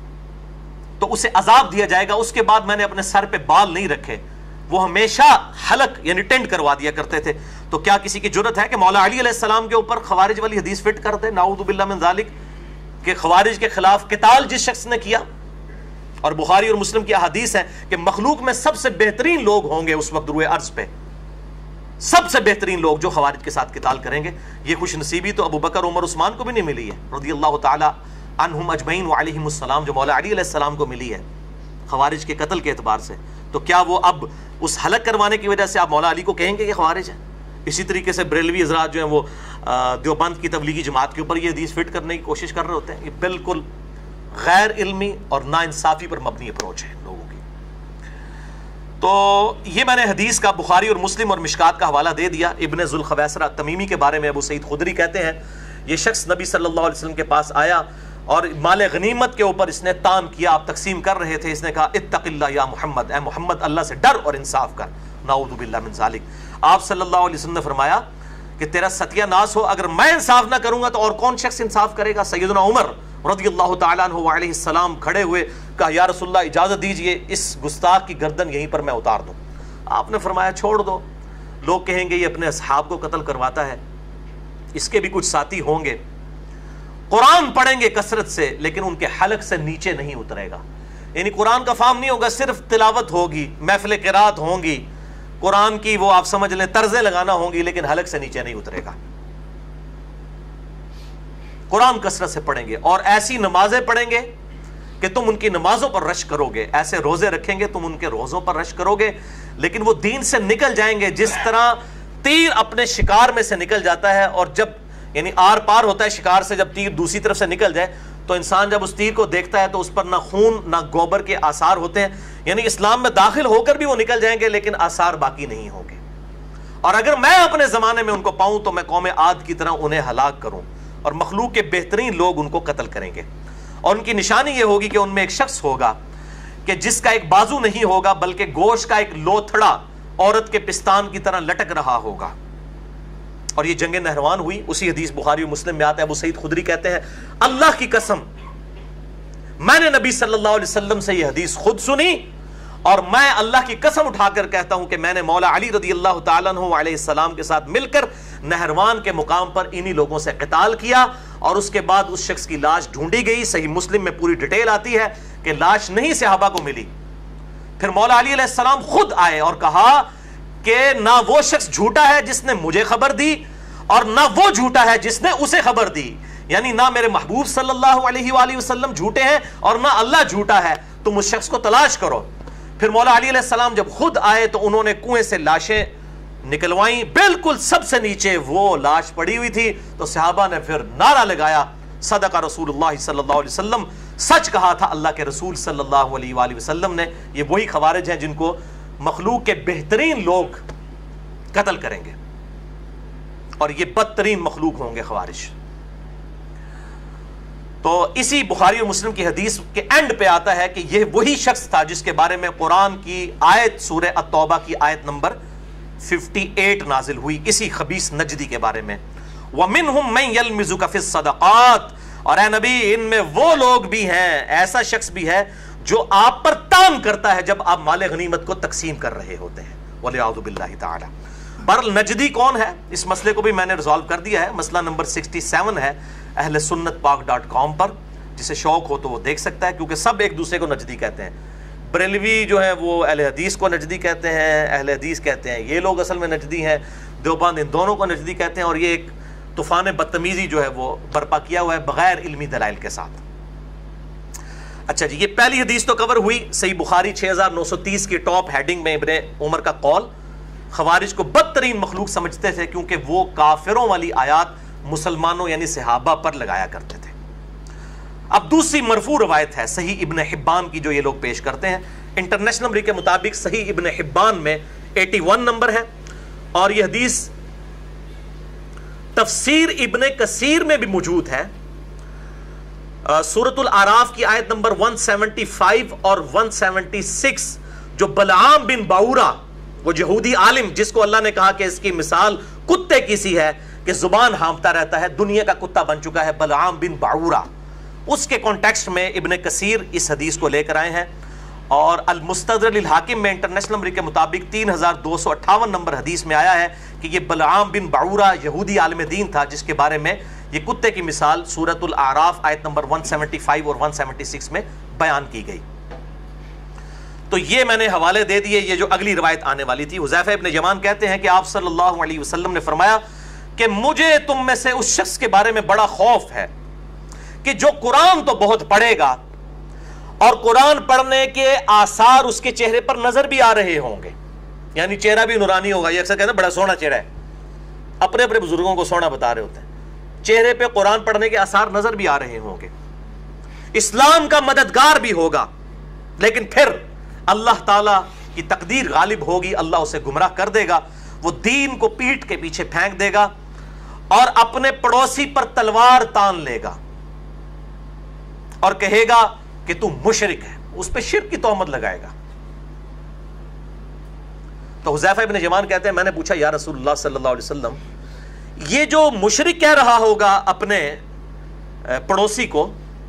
تو اسے عذاب دیا جائے گا، اس کے بعد میں نے اپنے سر پہ بال نہیں رکھے. وہ ہمیشہ حلق یعنی ٹینڈ کروا دیا کرتے تھے. تو کیا کسی کی جرت ہے کہ مولا علی علیہ السلام کے اوپر خوارج والی حدیث فٹ کر دے؟ نعوذ باللہ من ذالک، کہ خوارج کے خلاف قتال جس شخص نے کیا. اور بخاری اور مسلم کی احادیث ہے کہ مخلوق میں سب سے بہترین لوگ ہوں گے اس وقت روئے ارض پہ، سب سے بہترین لوگ جو خوارج کے ساتھ قتال کریں گے. یہ خوش نصیبی تو ابو بکر عمر عثمان کو بھی نہیں ملی ہے رضی اللہ تعالی عنہم اجمعین وعلیہم السلام، جو مولا علی علیہ السلام کو ملی ہے خوارج کے قتل کے اعتبار سے. تو کیا وہ اب اس حلق کروانے کی وجہ سے آپ مولا علی کو کہیں گے کہ خوارج ہے؟ اسی طریقے سے بریلوی حضرات جو ہیں وہ دیوبند کی تبلیغی جماعت کے اوپر یہ حدیث فٹ کرنے کی کوشش کر رہے ہوتے ہیں. یہ بالکل غیر علمی اور ناانصافی پر مبنی اپروچ ہے لوگوں کی. تو یہ میں نے حدیث کا بخاری اور مسلم اور مشکات کا حوالہ دے دیا. ابن ذوالخویسرہ التمیمی کے بارے میں ابو سعید خدری کہتے ہیں یہ شخص نبی صلی اللہ علیہ وسلم کے پاس آیا اور مال غنیمت کے اوپر اس نے تان کیا، آپ تقسیم کر رہے تھے. اس نے کہا اتق اللہ یا محمد، اے محمد اللہ سے ڈر اور انصاف کر. نعوذ باللہ من ذالک. آپ صلی اللہ علیہ وسلم نے فرمایا کہ تیرا ستیہ ناس ہو، اگر میں انصاف نہ کروں گا تو اور کون شخص انصاف کرے گا؟ سیدنا عمر رضی اللہ تعالیٰ عنہ علیہ السلام کھڑے ہوئے، کہا یا رسول اللہ اجازت دیجئے اس گستاخ کی گردن یہیں پر میں اتار دوں. آپ نے فرمایا چھوڑ دو، لوگ کہیں گے یہ اپنے اصحاب کو قتل کرواتا ہے، اس کے بھی کچھ ساتھی ہوں گے، قرآن پڑھیں گے کثرت سے لیکن ان کے حلق سے نیچے نہیں اترے گا. یعنی قرآن کا فہم نہیں ہوگا، صرف تلاوت ہوگی، محفل قرات ہوں گی، قرآن کی وہ آپ سمجھ لیں طرزیں لگانا ہوں گی لیکن حلق سے نیچے نہیں اترے گا. قرآن کثرت سے پڑھیں گے اور ایسی نمازیں پڑھیں گے کہ تم ان کی نمازوں پر رشک کرو گے، ایسے روزے رکھیں گے تم ان کے روزوں پر رشک کرو گے، لیکن وہ دین سے نکل جائیں گے جس طرح تیر اپنے شکار میں سے نکل جاتا ہے. اور جب یعنی آر پار ہوتا ہے شکار سے، جب تیر دوسری طرف سے نکل جائے تو انسان جب اس تیر کو دیکھتا ہے تو اس پر نہ خون نہ گوبر کے آثار ہوتے ہیں. یعنی اسلام میں داخل ہو کر بھی وہ نکل جائیں گے لیکن آثار باقی نہیں ہوں گے. اور اگر میں اپنے زمانے میں ان کو پاؤں تو میں قوم عاد کی طرح انہیں ہلاک کروں اور مخلوق کے بہترین لوگ ان کو قتل کریں گے. اور ان کی نشانی یہ ہوگی کہ ان میں ایک شخص ہوگا کہ جس کا ایک بازو نہیں ہوگا بلکہ گوشت کا ایک لوتھڑا عورت کے پستان کی طرح لٹک رہا ہوگا. اور یہ جنگ نہروان ہوئی، اسی حدیث بخاری و مسلم میں آتا ہے. ابو سعید خدری کہتے ہیں اللہ کی قسم میں نے نبی صلی اللہ علیہ وسلم سے یہ حدیث خود سنی اور میں اللہ کی قسم اٹھا کر کہتا ہوں کہ میں نے مولا علی رضی اللہ تعالیٰ عنہ علیہ السلام کے ساتھ مل کر نہروان کے مقام پر انہی لوگوں سے قتال کیا اور اس کے بعد اس شخص کی لاش ڈھونڈی گئی. صحیح مسلم میں پوری ڈیٹیل آتی ہے کہ لاش نہیں صحابہ کو ملی. پھر مولا علی علیہ السلام خود آئے اور کہا کہ نہ وہ شخص جھوٹا ہے جس نے مجھے خبر دی اور نہ وہ جھوٹا ہے جس نے اسے خبر دی. یعنی نہ میرے محبوب صلی اللہ علیہ وآلہ وسلم جھوٹے ہیں اور نہ اللہ جھوٹا ہے، تم اس شخص کو تلاش کرو. پھر مولا علی علیہ السلام جب خود آئے تو انہوں نے کنویں سے لاشیں نکلوائیں، بالکل سب سے نیچے وہ لاش پڑی ہوئی تھی. تو صحابہ نے پھر نعرہ لگایا صدق رسول اللہ صلی اللہ علیہ وسلم، سچ کہا تھا اللہ کے رسول صلی اللہ علیہ وآلہ وسلم نے. یہ وہی خوارج ہیں جن کو مخلوق کے بہترین لوگ قتل کریں گے اور یہ بدترین مخلوق ہوں گے خوارج. تو اسی بخاری و مسلم کی حدیث کے اینڈ پہ آتا ہے کہ یہ وہی شخص تھا جس کے بارے میں قرآن کی آیت سورہ التوبہ کی آیت نمبر 58 نازل ہوئی اسی خبیث نجدی کے بارے میں. وَمِنْهُمْ مَنْ يَلْمِزُكَ فِي الصَّدَقَاتِ اور اے نبی ان میں وہ لوگ بھی ہیں، ایسا شخص بھی ہے جو آپ پر تان کرتا ہے جب آپ مال غنیمت کو تقسیم کر رہے ہوتے ہیں، وَلِعَوْذُ بِاللَّهِ تَعَالَى۔ بہرحال نجدی کون ہے، اس مسئلے کو بھی میں نے ریزالو کر دیا ہے، مسئلہ نمبر 67 ہے اہل سنت پاک.com پر، جسے شوق ہو تو وہ دیکھ سکتا ہے، کیونکہ سب ایک دوسرے کو نجدی کہتے ہیں۔ بریلوی جو ہے وہ اہل حدیث کو نجدی کہتے ہیں، اہل حدیث کہتے ہیں یہ لوگ اصل میں نجدی ہیں، دیوبند ان دونوں کو نجدی کہتے ہیں، اور یہ ایک طوفان بدتمیزی جو ہے وہ برپا کیا ہوا ہے بغیر علمی دلائل کے ساتھ۔ اچھا جی، یہ پہلی حدیث تو کور ہوئی، صحیح بخاری 6930 کی ٹاپ ہیڈنگ میں ابن عمر کا قول، خوارج کو بدترین مخلوق سمجھتے تھے کیونکہ وہ کافروں والی آیات مسلمانوں یعنی صحابہ پر لگایا کرتے تھے۔ اب دوسری مرفوع روایت ہے صحیح ابن حبان کی جو یہ لوگ پیش کرتے ہیں، انٹرنیشنل نمبر کے مطابق صحیح ابن حبان میں 81 نمبر ہے، اور یہ حدیث تفسیر ابن کثیر میں بھی موجود ہے، سورۃ الاعراف کی آیت نمبر 175 اور 176، جو بلعام بن باورا، وہ یہودی عالم جس کو اللہ نے کہا کہ اس کی مثال کتے کی سی ہے کہ زبان ہانپتا رہتا ہے، دنیا کا کتا بن چکا ہے بلعام بن باورا، اس کے کانٹیکسٹ میں ابن کثیر اس حدیث کو لے کر آئے ہیں، اور المستدرک للحاکم میں انٹرنیشنل نمبر کے مطابق 3258 نمبر حدیث میں آیا ہے کہ یہ بلعام بن باورا یہودی عالم دین تھا جس کے بارے میں یہ کتے کی مثال سورۃ الاعراف آیت نمبر 175 اور 176 میں بیان کی گئی۔ تو یہ میں نے حوالے دے دیے، یہ جو اگلی روایت آنے والی تھی، حذیفہ ابن یمان کہتے ہیں کہ آپ صلی اللہ علیہ وسلم نے فرمایا کہ مجھے تم میں سے اس شخص کے بارے میں بڑا خوف ہے کہ جو قرآن تو بہت پڑھے گا اور قرآن پڑھنے کے آثار اس کے چہرے پر نظر بھی آ رہے ہوں گے، یعنی چہرہ بھی نورانی ہوگا۔ یہ اکثر کہتے ہیں بڑا سونا چہرہ ہے، اپنے اپنے بزرگوں کو سونا بتا رہے ہوتے ہیں، چہرے پہ قرآن پڑھنے کے آثار نظر بھی آ رہے ہوں گے، اسلام کا مددگار بھی ہوگا، لیکن پھر اللہ تعالیٰ کی تقدیر غالب ہوگی، اللہ اسے گمراہ کر دے گا، وہ دین کو پیٹھ کے پیچھے پھینک دے گا اور اپنے پڑوسی پر تلوار تان لے گا اور کہے گا کہ تو مشرک ہے، اس پہ شرک کی تہمت لگائے گا۔ تو حذیفہ ابن یمان کہتے ہیں میں نے پوچھا یا رسول اللہ صلی اللہ علیہ وسلم، یہ جو مشرک کہہ رہا ہوگا اپنے پڑوسی کو،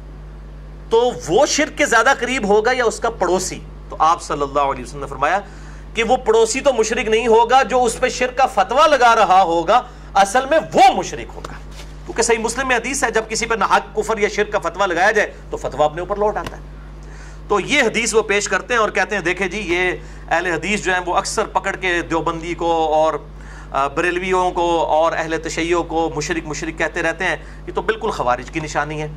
تو وہ شرک کے زیادہ قریب ہوگا یا اس کا پڑوسی؟ تو آپ صلی اللہ علیہ وسلم نے فرمایا کہ وہ پڑوسی تو مشرک نہیں ہوگا، جو اس پہ شرک کا فتویٰ لگا رہا ہوگا اصل میں وہ مشرک ہوگا، کیونکہ صحیح مسلم میں حدیث ہے جب کسی پہ ناحق کفر یا شرک کا فتویٰ لگایا جائے تو فتویٰ اپنے اوپر لوٹ آتا ہے۔ تو یہ حدیث وہ پیش کرتے ہیں اور کہتے ہیں دیکھیں جی یہ اہل حدیث جو ہیں وہ اکثر پکڑ کے دیوبندی کو اور بریلویوں کو اور اہل تشیع کو مشرک مشرک کہتے رہتے ہیں، یہ تو بالکل خوارج کی نشانی ہے۔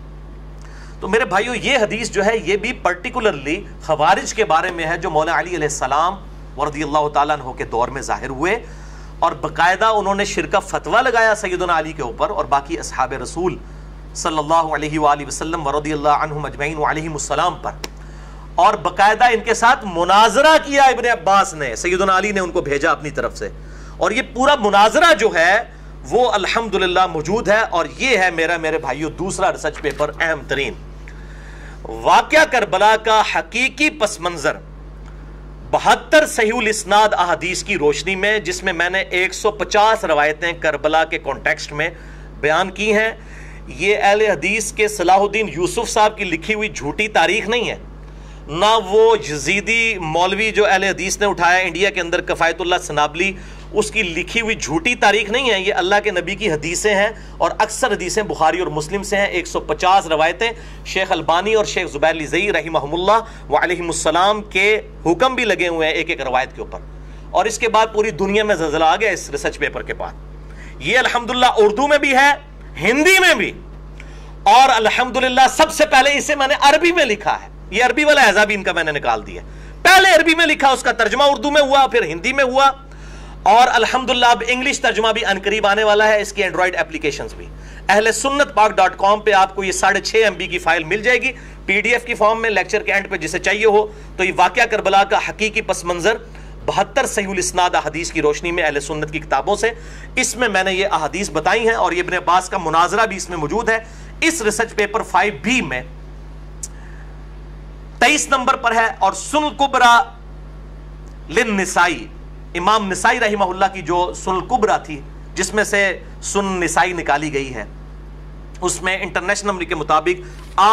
تو میرے بھائیو یہ حدیث جو ہے یہ بھی پرٹیکولرلی خوارج کے بارے میں ہے جو مولا علی علیہ السلام رضی اللہ تعالیٰ عنہ کے دور میں ظاہر ہوئے، اور باقاعدہ انہوں نے شرک کا فتویٰ لگایا سیدنا علی کے اوپر اور باقی اصحاب رسول صلی اللہ علیہ وآلہ وسلم ورضی اللہ عنہم اجمعین وعلیہم السلام پر، اور باقاعدہ ان کے ساتھ مناظرہ کیا ابن عباس نے، سیدنا علی نے ان کو بھیجا اپنی طرف سے، اور یہ پورا مناظرہ جو ہے وہ الحمدللہ موجود ہے، اور یہ ہے میرے بھائیو دوسرا ریسرچ پیپر اہم ترین، واقعہ کربلا کا حقیقی پس منظر 72 صحیح الاسناد احادیث کی روشنی میں، جس میں نے 150 روایتیں کربلا کے کانٹیکسٹ میں بیان کی ہیں۔ یہ اہل حدیث کے صلاح الدین یوسف صاحب کی لکھی ہوئی جھوٹی تاریخ نہیں ہے، نہ وہ یزیدی مولوی جو اہل حدیث نے اٹھایا انڈیا کے اندر کفایت اللہ سنابلی، اس کی لکھی ہوئی جھوٹی تاریخ نہیں ہے، یہ اللہ کے نبی کی حدیثیں ہیں، اور اکثر حدیثیں بخاری اور مسلم سے ہیں۔ 150 روایتیں شیخ البانی اور شیخ زبیر لزئی رحمہم اللہ وعلیہم السلام کے حکم بھی لگے ہوئے ہیں ایک ایک روایت کے اوپر، اور اس کے بعد پوری دنیا میں زلزلہ آ گیا اس ریسرچ پیپر کے بعد۔ یہ الحمدللہ اردو میں بھی ہے، ہندی میں بھی، اور الحمدللہ سب سے پہلے اسے میں نے عربی میں لکھا ہے، یہ عربی والا اعزا بھی ان کا میں نے نکال دیا، پہلے عربی میں لکھا، اس کا ترجمہ اردو میں ہوا، پھر ہندی میں ہوا، اور الحمدللہ اب انگلش ترجمہ بھی عنقریب آنے والا ہے، اس کی اینڈرائیڈ اپلیکیشنز بھی۔ اہل سنت پاک.com پہ آپ کو یہ 6.5 MB کی فائل مل جائے گی PDF کی فارم میں، لیکچر کے اینڈ پہ جسے چاہیے ہو۔ تو یہ واقعہ کربلا کا حقیقی پس منظر 72 صحیح الاسناد احادیث کی روشنی میں اہل سنت کی کتابوں سے، اس میں میں نے یہ احادیث بتائی ہیں، اور یہ ابن عباس کا مناظرہ بھی اس میں موجود ہے۔ اس ریسرچ پیپر 5B میں 23 نمبر پر ہے، اور سنن الکبریٰ للنسائی، امام نسائی رحمہ اللہ کی جو سنن الکبریٰ تھی جس میں سے سنن نسائی نکالی گئی ہے، اس میں انٹرنیشنل نمبر کے مطابق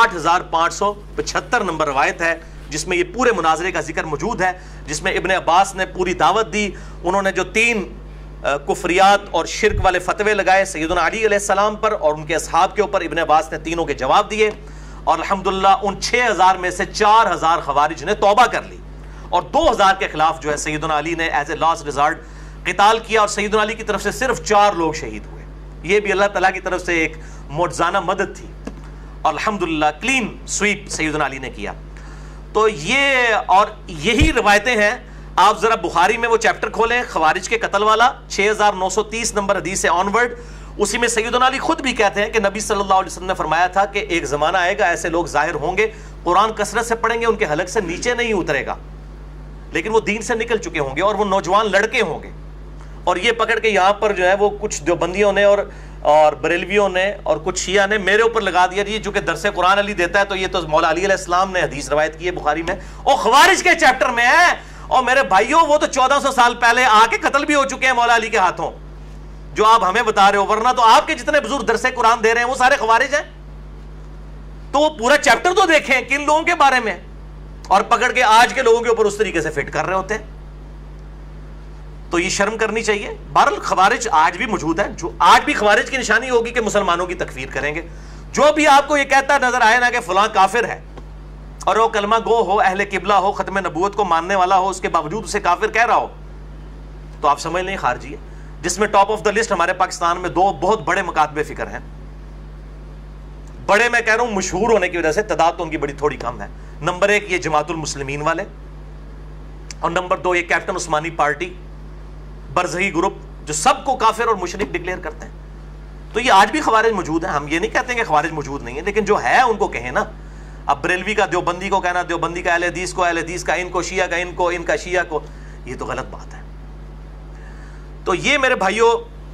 8575 نمبر روایت ہے، جس میں یہ پورے مناظرے کا ذکر موجود ہے، جس میں ابن عباس نے پوری دعوت دی. انہوں نے جو 3 کفریات اور شرک والے فتوے لگائے سیدنا علی علیہ السلام پر اور ان کے اصحاب کے اوپر، ابن عباس نے تینوں کے جواب دیے، اور الحمدللہ ان 6000 میں سے 4000 خوارج نے توبہ کر لی، اور 2000 کے خلاف جو ہے سیدنا علی نے ایز اے لاسٹ ریزارٹ قتال کیا، اور سیدنا علی کی طرف سے صرف 4 لوگ شہید ہوئے. یہ بھی اللہ تعالیٰ کی طرف سے ایک معجزانہ مدد تھی، اور الحمدللہ کلین سویپ سیدنا علی نے کیا. تو یہ اور یہی روایتیں ہیں. آپ ذرا بخاری میں وہ چیپٹر کھولیں خوارج کے قتل والا، 6930 نمبر حدیث سے آنورڈ. اسی میں سیدنا علی خود بھی کہتے ہیں کہ نبی صلی اللہ علیہ وسلم نے فرمایا تھا کہ ایک زمانہ آئے گا ایسے لوگ ظاہر ہوں گے، قرآن کثرت سے پڑھیں گے، ان کے حلق سے نیچے نہیں اترے گا، لیکن وہ دین سے نکل چکے ہوں گے، اور وہ نوجوان لڑکے ہوں گے. اور یہ پکڑ کے یہاں پر جو ہے وہ کچھ دیوبندیوں نے اور بریلویوں نے اور کچھ شیعہ نے میرے اوپر لگا دیا جی چونکہ درس قرآن علی دیتا ہے تو یہ تو مولا علی علیہ السلام نے حدیث روایت کی ہے بخاری میں، اور خوارج کے چیپٹر میں ہے. اور میرے بھائیوں وہ تو 1400 سال پہلے آ کے قتل بھی ہو چکے ہیں مولا علی کے ہاتھوں، جو آپ ہمیں بتا رہے ہو، ورنہ تو آپ کے جتنے بزرگ درس قرآن دے رہے ہیں وہ سارے خوارج ہیں. تو وہ پورا چیپٹر تو دیکھیں کن لوگوں کے بارے میں، اور پکڑ کے آج کے لوگوں کے اوپر اس طریقے سے فٹ کر رہے ہوتے ہیں. تو یہ شرم کرنی چاہیے. بہرحال خوارج آج بھی موجود ہیں، جو آج بھی خوارج کی نشانی ہوگی کہ مسلمانوں کی تکفیر کریں گے. جو بھی آپ کو یہ کہتا نظر آئے نا کہ فلاں کافر ہے، اور وہ کلمہ گو ہو، اہل قبلہ ہو، ختم نبوت کو ماننے والا ہو، اس کے باوجود اسے کافر کہہ رہا ہو، تو آپ سمجھ لیں خارجی ہے. جس میں ٹاپ آف دا لسٹ ہمارے پاکستان میں 2 بہت بڑے مکاتب فکر ہیں. بڑے میں کہہ رہا ہوں مشہور ہونے کی وجہ سے، تعداد تو ان کی بڑی تھوڑی کم ہے. نمبر 1 یہ جماعت المسلمین والے، اور نمبر 2 یہ کیپٹن عثمانی پارٹی، برزہی گروپ، جو سب کو کافر اور مشرک ڈکلیئر کرتے ہیں. تو یہ آج بھی خوارج موجود ہیں. ہم یہ نہیں کہتے ہیں کہ خوارج موجود نہیں ہے، لیکن جو ہے ان کو کہیں نا. اب بریلوی کا دیوبندی کو کہنا، دیوبندی کا اہل حدیث کو اہل حدیث کا، ان کو شیعہ کا ان کو، ان کا شیعہ کو، یہ تو غلط بات ہے. تو یہ میرے بھائیوں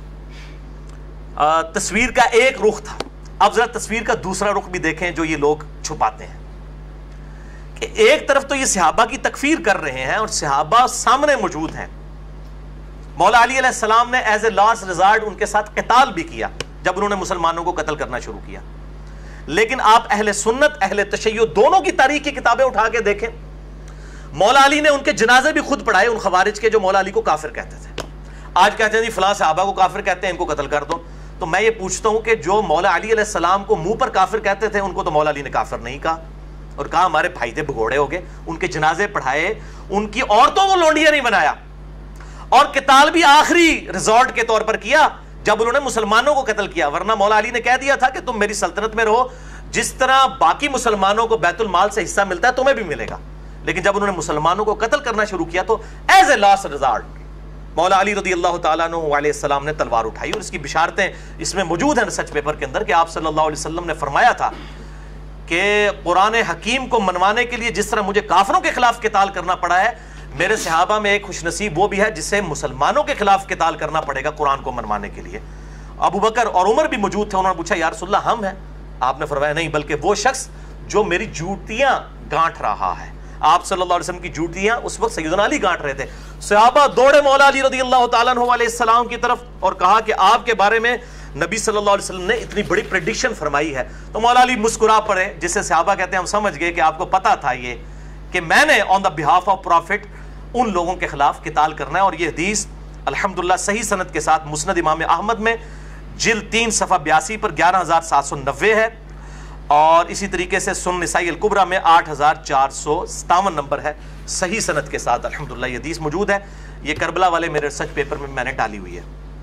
تصویر کا ایک رخ تھا. اب ذرا تصویر کا دوسرا رخ بھی دیکھیں جو یہ لوگ چھپاتے ہیں، کہ ایک طرف تو یہ صحابہ کی تکفیر کر رہے ہیں اور صحابہ سامنے موجود ہیں. مولا علی علیہ السلام نے ایز اے لاسٹ ریزارٹ ان کے ساتھ قتال بھی کیا جب انہوں نے مسلمانوں کو قتل کرنا شروع کیا. لیکن آپ اہل سنت اہل تشیع دونوں کی تاریخ کی کتابیں اٹھا کے دیکھیں، مولا علی نے ان کے جنازے بھی خود پڑھائے ان خوارج کے جو مولا علی کو کافر کہتے تھے. آج کہتے ہیں جی فلاں صحابہ کو کافر کہتے ہیں، ان کو قتل کر دو. تو میں یہ پوچھتا ہوں کہ جو مولا علی علیہ السلام کو منہ پر کافر کہتے تھے، ان کو تو مولا علی نے کافر نہیں کہا، اور کہا ہمارے بھائی تھے بھگوڑے ہو گئے. ان کے جنازے پڑھائے، ان کی عورتوں کو لونڈیا نہیں بنایا، اور قتال بھی آخری ریزورٹ کے طور پر کیا جب انہوں نے مسلمانوں کو قتل کیا. ورنہ مولا علی نے کہہ دیا تھا کہ تم میری سلطنت میں رہو، جس طرح باقی مسلمانوں کو بیت المال سے حصہ ملتا ہے تمہیں بھی ملے گا. لیکن جب انہوں نے مسلمانوں کو قتل کرنا شروع کیا تو ایز اے لاسٹ ریزارٹ مولا علی رضی اللہ تعالیٰ عنہ علیہ السلام نے تلوار اٹھائی. اور اس کی بشارتیں اس میں موجود ہیں ریسرچ پیپر کے اندر کہ آپ صلی اللہ علیہ وسلم نے فرمایا تھا کہ قرآن حکیم کو منوانے کے لیے جس طرح مجھے کافروں کے خلاف قتال کرنا پڑا ہے، میرے صحابہ میں ایک خوش نصیب وہ بھی ہے جسے مسلمانوں کے خلاف قتال کرنا پڑے گا قرآن کو منوانے کے لیے. ابو بکر اور عمر بھی موجود تھے. انہوں نے پوچھا یا رسول اللہ ہم ہیں؟ آپ نے فرمایا نہیں، بلکہ وہ شخص جو میری جوتیاں گانٹھ رہا ہے. آپ صلی اللہ علیہ وسلم کی جوتیاں اس وقت سیدنا علی گانٹ رہے تھے. صحابہ دوڑے مولا علی رضی اللہ تعالیٰ عنہ علیہ السلام کی طرف اور کہا کہ آپ کے بارے میں نبی صلی اللہ علیہ وسلم نے اتنی بڑی پریڈکشن فرمائی ہے. تو مولا علی مسکرا پڑے، جسے صحابہ کہتے ہیں ہم سمجھ گئے کہ آپ کو پتا تھا یہ کہ میں نے آن دا بہاف آف پروفٹ ان لوگوں کے خلاف قتال کرنا ہے. اور یہ حدیث الحمدللہ صحیح سند کے ساتھ مسند امام احمد میں جلد 3 صفحہ 82 پر 11790 ہے، اور اسی طریقے سے سنن نسائی الکبریٰ میں 8457 نمبر ہے صحیح سند کے ساتھ. الحمدللہ یہ حدیث موجود ہے. یہ کربلا والے میرے ریسرچ پیپر میں نے ڈالی ہوئی ہے.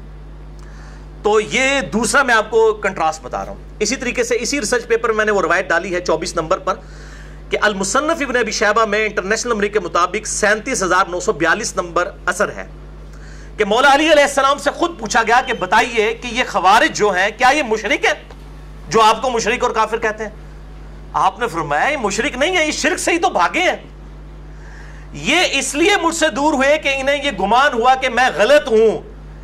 تو یہ دوسرا میں آپ کو کنٹراسٹ بتا رہا ہوں. اسی طریقے سے اسی ریسرچ پیپر میں نے وہ روایت ڈالی ہے 24 نمبر پر کہ المصنف ابن ابی شیبہ میں انٹرنیشنل نمبر کے مطابق 37942 نمبر اثر ہے کہ مولا علی علیہ السلام سے خود پوچھا گیا کہ بتائیے کہ یہ خوارج جو ہیں کیا یہ مشرک ہیں جو آپ کو مشرک اور کافر کہتے ہیں؟ آپ نے فرمایا یہ مشرک نہیں ہے، یہ شرک سے ہی تو بھاگے ہیں. یہ اس لیے مجھ سے دور ہوئے کہ انہیں یہ گمان ہوا کہ میں غلط ہوں،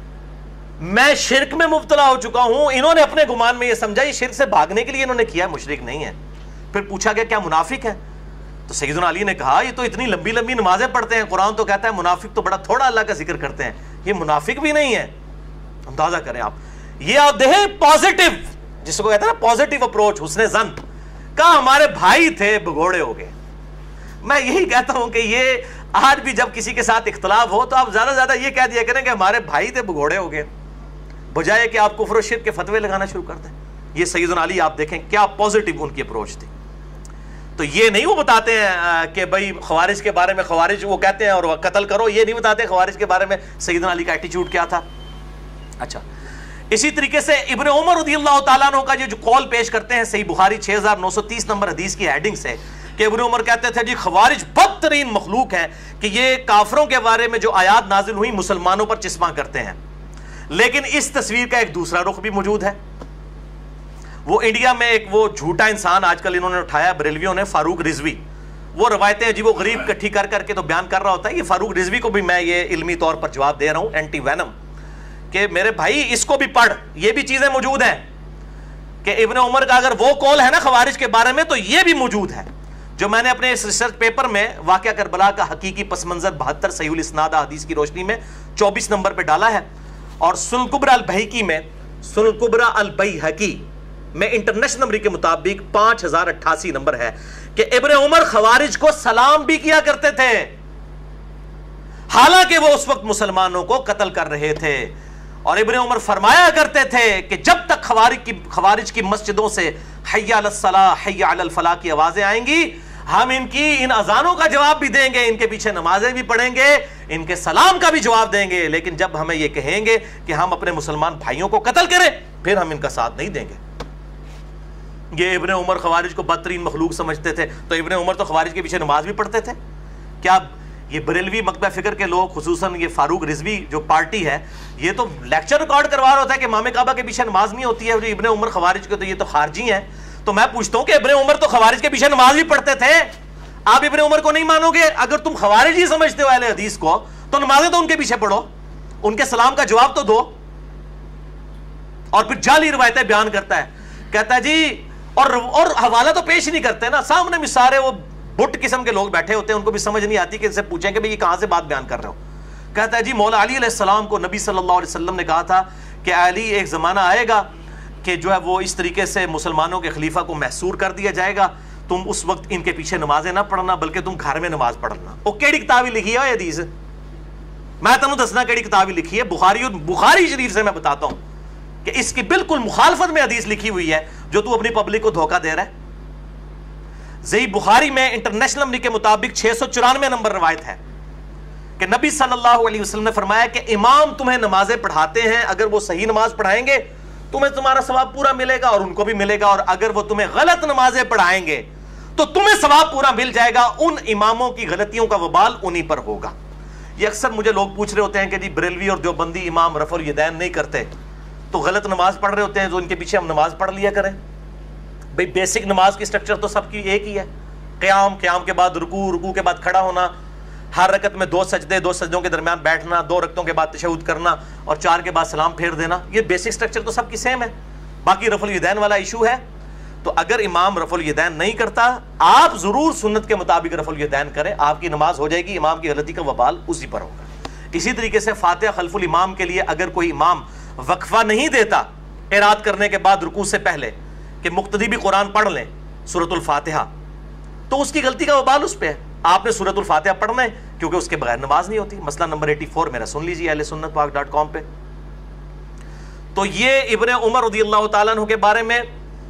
میں شرک میں مبتلا ہو چکا ہوں. انہوں نے اپنے گمان میں یہ سمجھا یہ شرک سے بھاگنے کے لیے انہوں نے کیا، مشرک نہیں ہے. پھر پوچھا گیا کیا منافق ہے؟ تو سیدنا علی نے کہا یہ تو اتنی لمبی لمبی نمازیں پڑھتے ہیں، قرآن تو کہتا ہے منافق تو بڑا تھوڑا اللہ کا ذکر کرتے ہیں، یہ منافق بھی نہیں ہے. اندازہ کریں آپ، یہ آپ دیکھیں پازیٹیو جس کو کہتے ہیں نا پازیٹیو اپروچ، حسن ظن، کہا ہمارے بھائی تھے بھگوڑے ہو گئے۔ میں یہی کہتا ہوں کہ یہ آج بھی جب کسی کے ساتھ اختلاف ہو تو آپ زیادہ زیادہ یہ کہہ دیا کریں کہ ہمارے بھائی تھے بھگوڑے ہو گئے، بجائے کہ آپ کفر و شرک کے فتوے لگانا شروع کر دیں۔ یہ سیدنا علی آپ دیکھیں کیا پازیٹیو ان کی اپروچ تھی۔ تو یہ نہیں وہ بتاتے ہیں کہ بھائی خوارج کے بارے میں، خوارج وہ کہتے ہیں اور وہ قتل کرو، یہ نہیں بتاتے خوارج کے بارے میں سیدنا علی کا ایٹیچیوڈ کیا تھا۔ اچھا، اسی طریقے سے ابن عمر رضی اللہ تعالیٰ عنہ کا یہ جو قول پیش کرتے ہیں صحیح بخاری 6930 نمبر حدیث کی ہیڈنگ سے، کہ ابن عمر کہتے تھے جی خوارج بدترین مخلوق ہے، کہ یہ کافروں کے بارے میں جو آیات نازل ہوئی مسلمانوں پر چسپاں کرتے ہیں۔ لیکن اس تصویر کا ایک دوسرا رخ بھی موجود ہے۔ وہ انڈیا میں ایک وہ جھوٹا انسان آج کل انہوں نے اٹھایا بریلویوں نے، فاروق رضوی، وہ روایتیں جی وہ غریب کٹھی کر کر کے تو بیان کر رہا ہوتا ہے۔ یہ فاروق رضوی کو بھی میں یہ علمی طور پر جواب دے رہا ہوں، اینٹی وینم، کہ میرے بھائی اس کو بھی پڑھ، یہ بھی چیزیں موجود ہیں کہ ابن عمر کا اگر وہ قول ہے نا خوارج کے بارے میں تو یہ بھی موجود ہے، جو میں نے اپنے اس ریسرچ پیپر میں واقعہ کربلا کا حقیقی پس منظر 72 صحیح الاسناد حدیث کی روشنی میں 24 نمبر پہ ڈالا ہے، اور سنن کبری البیہقی میں، سنن کبری البیہقی میں انٹرنیشنل نمبر کے مطابق 5088 نمبر ہے کہ ابن عمر خوارج کو سلام بھی کیا کرتے تھے، حالانکہ وہ اس وقت مسلمانوں کو قتل کر رہے تھے۔ اور ابن عمر فرمایا کرتے تھے کہ جب تک خوارج کی مسجدوں سے حی علی الصلاح حی علی الفلاح کی آوازیں آئیں گی، ہم ان اذانوں کا جواب بھی دیں گے، ان کے پیچھے نمازیں بھی پڑھیں گے، ان کے سلام کا بھی جواب دیں گے، لیکن جب ہمیں یہ کہیں گے کہ ہم اپنے مسلمان بھائیوں کو قتل کریں پھر ہم ان کا ساتھ نہیں دیں گے۔ یہ ابن عمر خوارج کو بدترین مخلوق سمجھتے تھے، تو ابن عمر تو خوارج کے پیچھے نماز بھی پڑھتے تھے۔ کیا یہ بریلوی مکتبہ فکر کے لوگ، خصوصاً یہ فاروق رضوی جو پارٹی ہے، یہ تو لیکچر ریکارڈ کروا رہا ہوتا ہے کہ امام کعبہ کے پیچھے نماز نہیں ہوتی ہے، ابن عمر خوارج کے تو یہ تو خارجی ہیں۔ تو میں پوچھتا ہوں کہ ابن عمر تو خوارج کے پیچھے نماز بھی پڑھتے تھے، آپ ابن عمر کو نہیں مانو گے؟ اگر تم خوارج ہی سمجھتے ہو اہل حدیث کو تو نمازیں تو ان کے پیچھے پڑھو، ان کے سلام کا جواب تو دو۔ اور پھر جعلی روایتیں بیان کرتا ہے، کہتا ہے جی، اور حوالہ تو پیش نہیں کرتے نا، سامنے بھی سارے وہ بٹ قسم کے لوگ بیٹھے ہوتے ہیں، ان کو بھی سمجھ نہیں آتی کہ ان سے پوچھیں کہ بھئی یہ کہاں سے بات بیان کر رہے ہو۔ کہتا ہے جی مولا علی علیہ السلام کو نبی صلی اللہ علیہ وسلم نے کہا تھا کہ علی ایک زمانہ آئے گا کہ جو ہے وہ اس طریقے سے مسلمانوں کے خلیفہ کو محصور کر دیا جائے گا، تم اس وقت ان کے پیچھے نمازیں نہ پڑھنا بلکہ تم گھر میں نماز پڑھنا۔ وہ کیڑی کتابی لکھی ہے حدیث؟ میں تمہیں دسنا کیڑی کتابی لکھی ہے، بخاری شریف سے میں بتاتا ہوں کہ اس کی بالکل مخالفت میں حدیث لکھی ہوئی ہے جو تو اپنی پبلک کو دھوکہ دے رہا ہے۔ صحیح بخاری میں انٹرنیشنل نمبر کے مطابق 694 نمبر روایت ہے کہ نبی صلی اللہ علیہ وسلم نے فرمایا کہ امام تمہیں نمازیں پڑھاتے ہیں، اگر وہ صحیح نماز پڑھائیں گے تمہیں تمہارا ثواب پورا ملے گا اور ان کو بھی ملے گا، اور اگر وہ تمہیں غلط نمازیں پڑھائیں گے تو تمہیں ثواب پورا مل جائے گا، ان اماموں کی غلطیوں کا وبال انہی پر ہوگا۔ یہ اکثر مجھے لوگ پوچھ رہے ہوتے ہیں کہ جی بریلوی اور دیوبندی امام رفع الیدین نہیں کرتے تو غلط نماز پڑھ رہے ہوتے ہیں، تو ان کے پیچھے ہم نماز پڑھ لیا کریں۔ بھئی بیسک نماز کی سٹرکچر تو سب کی ایک ہی ہے، قیام کے بعد رکوع، رکوع کے بعد کھڑا ہونا، ہر رکعت میں 2 سجدے، 2 سجدوں کے درمیان بیٹھنا، 2 رکعتوں کے بعد تشہد کرنا اور 4 کے بعد سلام پھیر دینا، یہ بیسک سٹرکچر تو سب کی سیم ہے۔ باقی رفع الیدین والا ایشو ہے، تو اگر امام رفع الیدین نہیں کرتا آپ ضرور سنت کے مطابق رفع الیدین کریں، آپ کی نماز ہو جائے گی، امام کی غلطی کا وبال اسی پر ہوگا۔ اسی طریقے سے فاتحہ خلف الامام کے لیے اگر کوئی امام وقفہ نہیں دیتا قرات کرنے کے بعد رکوع سے پہلے کہ مقتدی بھی قرآن پڑھ لیں سورۃ الفاتحہ، تو اس کی غلطی کا وبال اس پہ ہے۔ آپ نے سورۃ الفاتحہ پڑھنا ہے کیونکہ اس کے بغیر نماز نہیں ہوتی۔ مسئلہ نمبر 84 میرا سن لیجیے اہل سنت پاک .com پہ۔ تو یہ ابن عمر رضی اللہ تعالیٰ عنہ کے بارے میں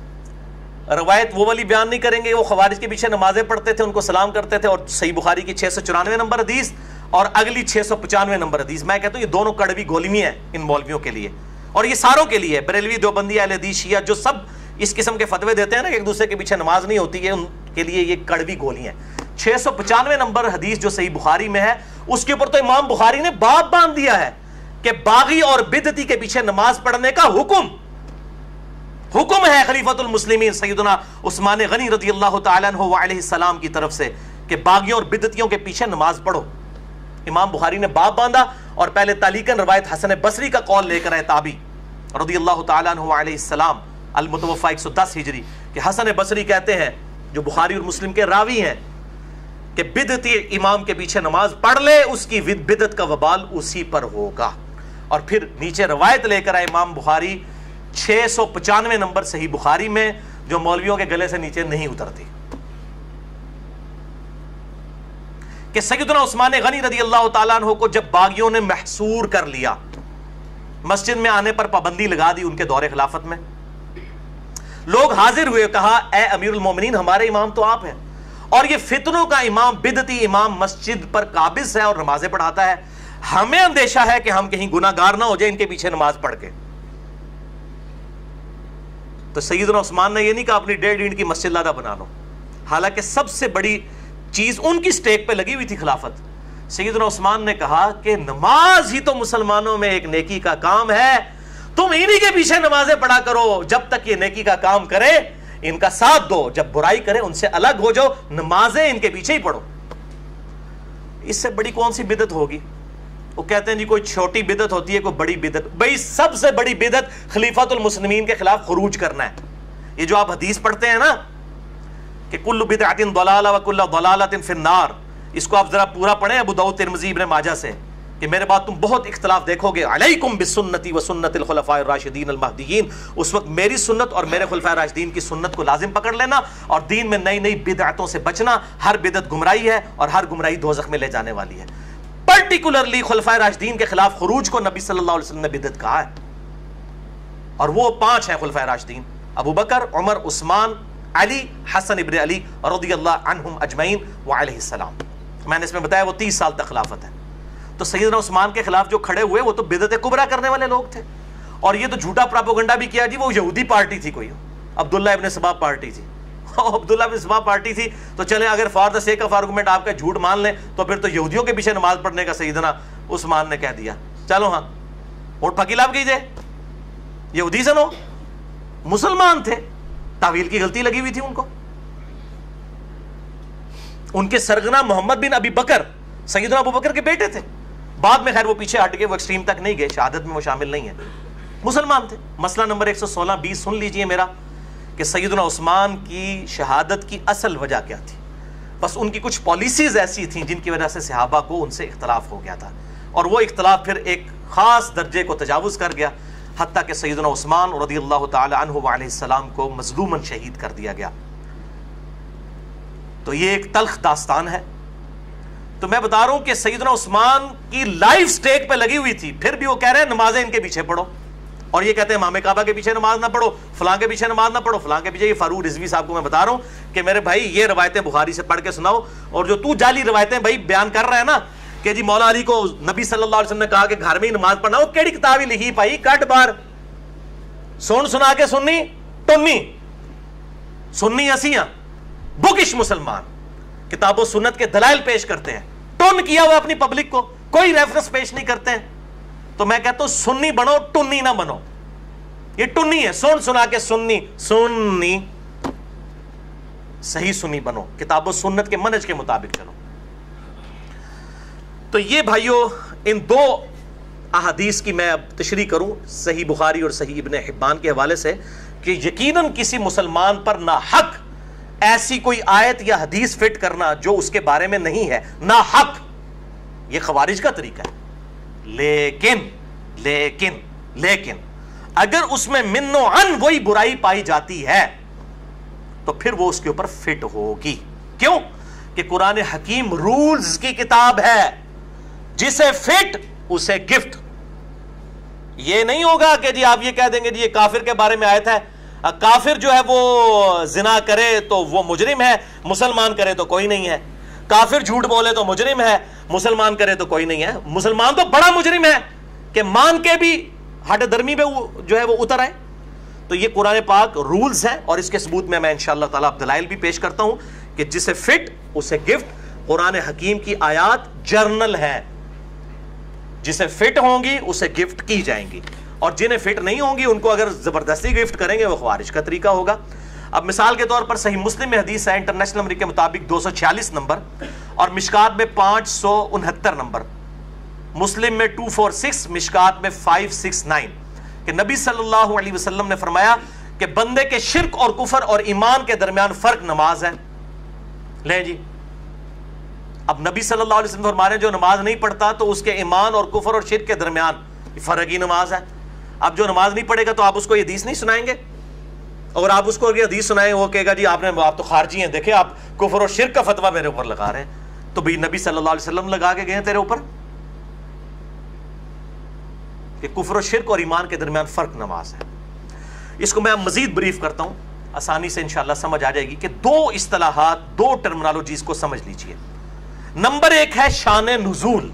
روایت وہ والی بیان نہیں کریں گے، وہ خوارج کے پیچھے نمازیں پڑھتے تھے، ان کو سلام کرتے تھے، اور صحیح بخاری کی 694 نمبر حدیث اور اگلی 695 نمبر حدیث، میں کہتا ہوں یہ دونوں کڑوی گولیاں ہیں ان مولویوں کے لیے، اور یہ ساروں کے لیے، بریلوی، دیوبندی، اہل حدیث، شیعہ، جو سب اس قسم کے فتوے دیتے ہیں نا کہ ایک دوسرے کے پیچھے نماز نہیں ہوتی ہے، ان کے لیے یہ کڑوی گولیاں ہیں۔ 695 نمبر حدیث جو صحیح بخاری میں ہے، اس کے اوپر تو امام بخاری نے باب باندھ دیا ہے کہ باغی اور بدعتی کے پیچھے نماز پڑھنے کا حکم ہے خلیفۃ المسلمین سیدنا عثمان غنی رضی اللہ تعالیٰ عنہ وعلیہ السلام کی طرف سے کہ باغیوں اور بدعتیوں کے پیچھے نماز پڑھو۔ امام بخاری نے باب باندھا، اور پہلے تعلیقاً روایت حسن بصری کا قول لے کر آئے تابعی رضی اللہ تعالیٰ عنہ وعلیہ السلام، المتوفى 110 ہجری، کہ حسن بصری کہتے ہیں جو بخاری اور مسلم کے راوی ہیں کہ بدعتی امام کے پیچھے نماز پڑھ لے اس کی بدعت کا وبال اسی پر ہوگا۔ اور پھر نیچے روایت لے کر آئے امام بخاری 695 نمبر صحیح بخاری میں، جو مولویوں کے گلے سے نیچے نہیں اترتی، کہ سیدنا عثمان غنی رضی اللہ تعالیٰ عنہ کو جب باغیوں نے محصور کر لیا، مسجد میں آنے پر پابندی لگا دی ان کے دور خلافت میں، لوگ حاضر ہوئے، کہا اے امیر المومنین ہمارے امام تو آپ ہیں، اور یہ فتنوں کا امام، بدعتی امام مسجد پر قابض ہے اور نمازیں پڑھاتا ہے، ہمیں اندیشہ ہے کہ ہم کہیں گناہ گار نہ ہو جائیں ان کے پیچھے نماز پڑھ کے۔ تو سیدنا عثمان نے یہ نہیں کہا اپنی 1.5 اینٹ کی مسجد لادہ بنا لو، حالانکہ سب سے بڑی چیز ان کی سٹیک پہ لگی ہوئی تھی خلافت۔ سیدنا عثمان نے کہا کہ نماز ہی تو مسلمانوں میں ایک نیکی کا کام ہے، تم انہی کے پیچھے نمازیں پڑھا کرو، جب تک یہ نیکی کا کام کرے ان کا ساتھ دو، جب برائی کرے ان سے الگ ہو جاؤ، نمازیں ان کے پیچھے ہی پڑھو۔ اس سے بڑی کون سی بدعت ہوگی؟ وہ کہتے ہیں جی کوئی چھوٹی بدعت ہوتی ہے، کوئی بڑی بدعت، بھئی سب سے بڑی بدعت خلیفۃ المسلمین کے خلاف خروج کرنا ہے۔ یہ جو آپ حدیث پڑھتے ہیں نا کہ کل بدعۃ ضلالہ وکل ضلالۃ فی النار، اس کو آپ ذرا پورا پڑھیں ابو داؤد ترمذی ابن ماجہ سے، کہ میرے بعد تم بہت اختلاف دیکھو گے، علیکم بسنتی وسنت الخلفاء الراشدین المہدیین، اس وقت میری سنت اور میرے خلفاء راشدین کی سنت کو لازم پکڑ لینا، اور دین میں نئی نئی بدعتوں سے بچنا، ہر بدعت گمراہی ہے اور ہر گمراہی دوزخ میں لے جانے والی ہے۔ پرٹیکولرلی خلفاء راشدین کے خلاف خروج کو نبی صلی اللہ علیہ وسلم نے بدعت کہا ہے، اور وہ 5 ہیں خلفاء راشدین، ابو بکر، عمر، عثمان، علی، حسن ابن علی رضی اللہ عنہم اجمعین وعلیہ السلام۔ میں نے اس میں بتایا وہ 30 سال تک خلافت ہے۔ تو سیدنا عثمان کے خلاف جو کھڑے ہوئے وہ تو بدعت کبریٰ کرنے والے لوگ تھے، اور یہ تو جھوٹا پراپوگنڈا بھی کیا جی وہ یہودی پارٹی تھی، کوئی عبداللہ ابن سبا پارٹی تھی، عبداللہ ابن سبا پارٹی تھی، تو چلیں اگر for the sake of argument آپ کا جھوٹ مان لیں تو پھر تو یہودیوں کے پیچھے نماز پڑھنے کا سیدنا عثمان نے کہہ دیا، چلو ہاں ووٹ پھکی لاب کیجئے، یہودی سے نو مسلمان تھے، تعویل کی غلطی لگی ہوئی تھی ان کو۔ ان کے سرغنہ محمد بن ابی بکر سیدنا ابو بکر کے بیٹے تھے، بعد میں خیر وہ پیچھے ہٹ گئے، وہ ایکسٹریم تک نہیں گئے، شہادت میں وہ شامل نہیں ہیں، مسلمان تھے۔ مسئلہ نمبر 116-20 سن لیجئے میرا، کہ سیدنا عثمان کی شہادت کی اصل وجہ کیا تھی؟ بس ان کی کچھ پالیسیز ایسی تھیں جن کی وجہ سے صحابہ کو ان سے اختلاف ہو گیا تھا، اور وہ اختلاف پھر ایک خاص درجے کو تجاوز کر گیا، حتیٰ کہ سیدنا عثمان رضی اللہ تعالی عنہ وعلیہ السلام کو مظلوماً شہید کر دیا گیا۔ تو یہ ایک تلخ داستان ہے۔ تو میں بتا رہا ہوں کہ سیدنا عثمان کی لائف سٹیک پہ لگی ہوئی تھی، پھر بھی وہ کہہ رہے ہیں نمازیں ان کے پیچھے پڑھو، اور یہ کہتے ہیں امام کعبہ کے پیچھے نماز نہ پڑھو، فلاں کے پیچھے نماز نہ پڑھو، فلاں کے پیچھے۔ یہ فاروق رضوی صاحب کو میں بتا رہا ہوں کہ میرے بھائی یہ روایتیں بخاری سے پڑھ کے سناؤ، اور جو تو جعلی روایتیں بھائی بیان کر رہا ہے نا کہ جی مولا علی کو نبی صلی اللہ علیہ وسلم نے کہا کہ گھر میں ہی نماز پڑھنا، وہ کیڑی کتاب ہی لکھی پائی کٹ بار سن سنا کے سنی ٹنی سنی اسیاں بکش مسلمان کتاب و سنت کے دلائل پیش کرتے ہیں، ٹن کیا ہوا اپنی پبلک کو، کوئی ریفرنس پیش نہیں کرتے ہیں۔ تو میں کہتا ہوں سنی بنو، ٹنی نہ بنو، یہ ٹنی ہے، سن سنا کے سنی، صحیح سنی بنو، کتاب و سنت کے منہج کے مطابق چلو۔ تو یہ بھائیو ان 2 احادیث کی میں اب تشریح کروں، صحیح بخاری اور صحیح ابن حبان کے حوالے سے، کہ یقیناً کسی مسلمان پر ناحق ایسی کوئی آیت یا حدیث فٹ کرنا جو اس کے بارے میں نہیں ہے، ناحق، یہ خوارج کا طریقہ ہے۔ لیکن اگر اس میں من و عن وہی برائی پائی جاتی ہے تو پھر وہ اس کے اوپر فٹ ہوگی۔ کیوں؟ کہ قرآن حکیم رولز کی کتاب ہے، جسے فٹ اسے گفٹ۔ یہ نہیں ہوگا کہ جی آپ یہ کہہ دیں گے جی یہ کافر کے بارے میں آیت ہے، کافر جو ہے وہ زنا کرے تو وہ مجرم ہے، مسلمان کرے تو کوئی نہیں ہے، کافر جھوٹ بولے تو مجرم ہے، مسلمان کرے تو کوئی نہیں ہے۔ مسلمان تو بڑا مجرم ہے کہ مان کے بھی ہٹ درمی پہ جو ہے وہ اتر آئے۔ تو یہ قرآن پاک رولز ہیں، اور اس کے ثبوت میں انشاءاللہ تعالیٰ دلائل بھی پیش کرتا ہوں کہ جسے فٹ اسے گفٹ۔ قرآن حکیم کی آیات جرنل ہیں، جسے فٹ ہوں گی اسے گفٹ کی جائیں گی، اور جنہیں فٹ نہیں ہوں گی ان کو اگر زبردستی گفٹ کریں گے وہ خوارج کا طریقہ ہوگا۔ اب مثال کے طور پر صحیح مسلم میں حدیث ہے انٹرنیشنل نمبر کے مطابق 246 نمبر، اور مشکات میں 569 نمبر، مسلم میں 246، مشکات میں 569، کہ نبی صلی اللہ علیہ وسلم نے فرمایا کہ بندے کے شرک اور کفر اور ایمان کے درمیان فرق نماز ہے۔ لیں جی، اب نبی صلی اللہ علیہ وسلم فرما رہے ہیں جو نماز نہیں پڑھتا تو اس کے ایمان اور کفر اور شرک کے درمیان فرق ہی نماز ہے۔ اب جو نماز نہیں پڑھے گا تو آپ اس کو یہ حدیث نہیں سنائیں گے؟ اور آپ اس کو یہ حدیث سنائیں وہ کہے گا جی آپ تو خارجی ہیں، دیکھیں آپ کفر اور شرک کا فتویٰ میرے اوپر لگا رہے ہیں. تو بھئی نبی صلی اللہ علیہ وسلم لگا کے گئے ہیں تیرے اوپر کہ کفر و شرک اور ایمان کے درمیان فرق نماز ہے. اس کو میں مزید بریف کرتا ہوں، آسانی سے انشاءاللہ سمجھ آ جائے گی کہ دو اصطلاحات، دو ٹرمنالوجیز کو سمجھ لیجئے. نمبر ایک ہے شان نزول،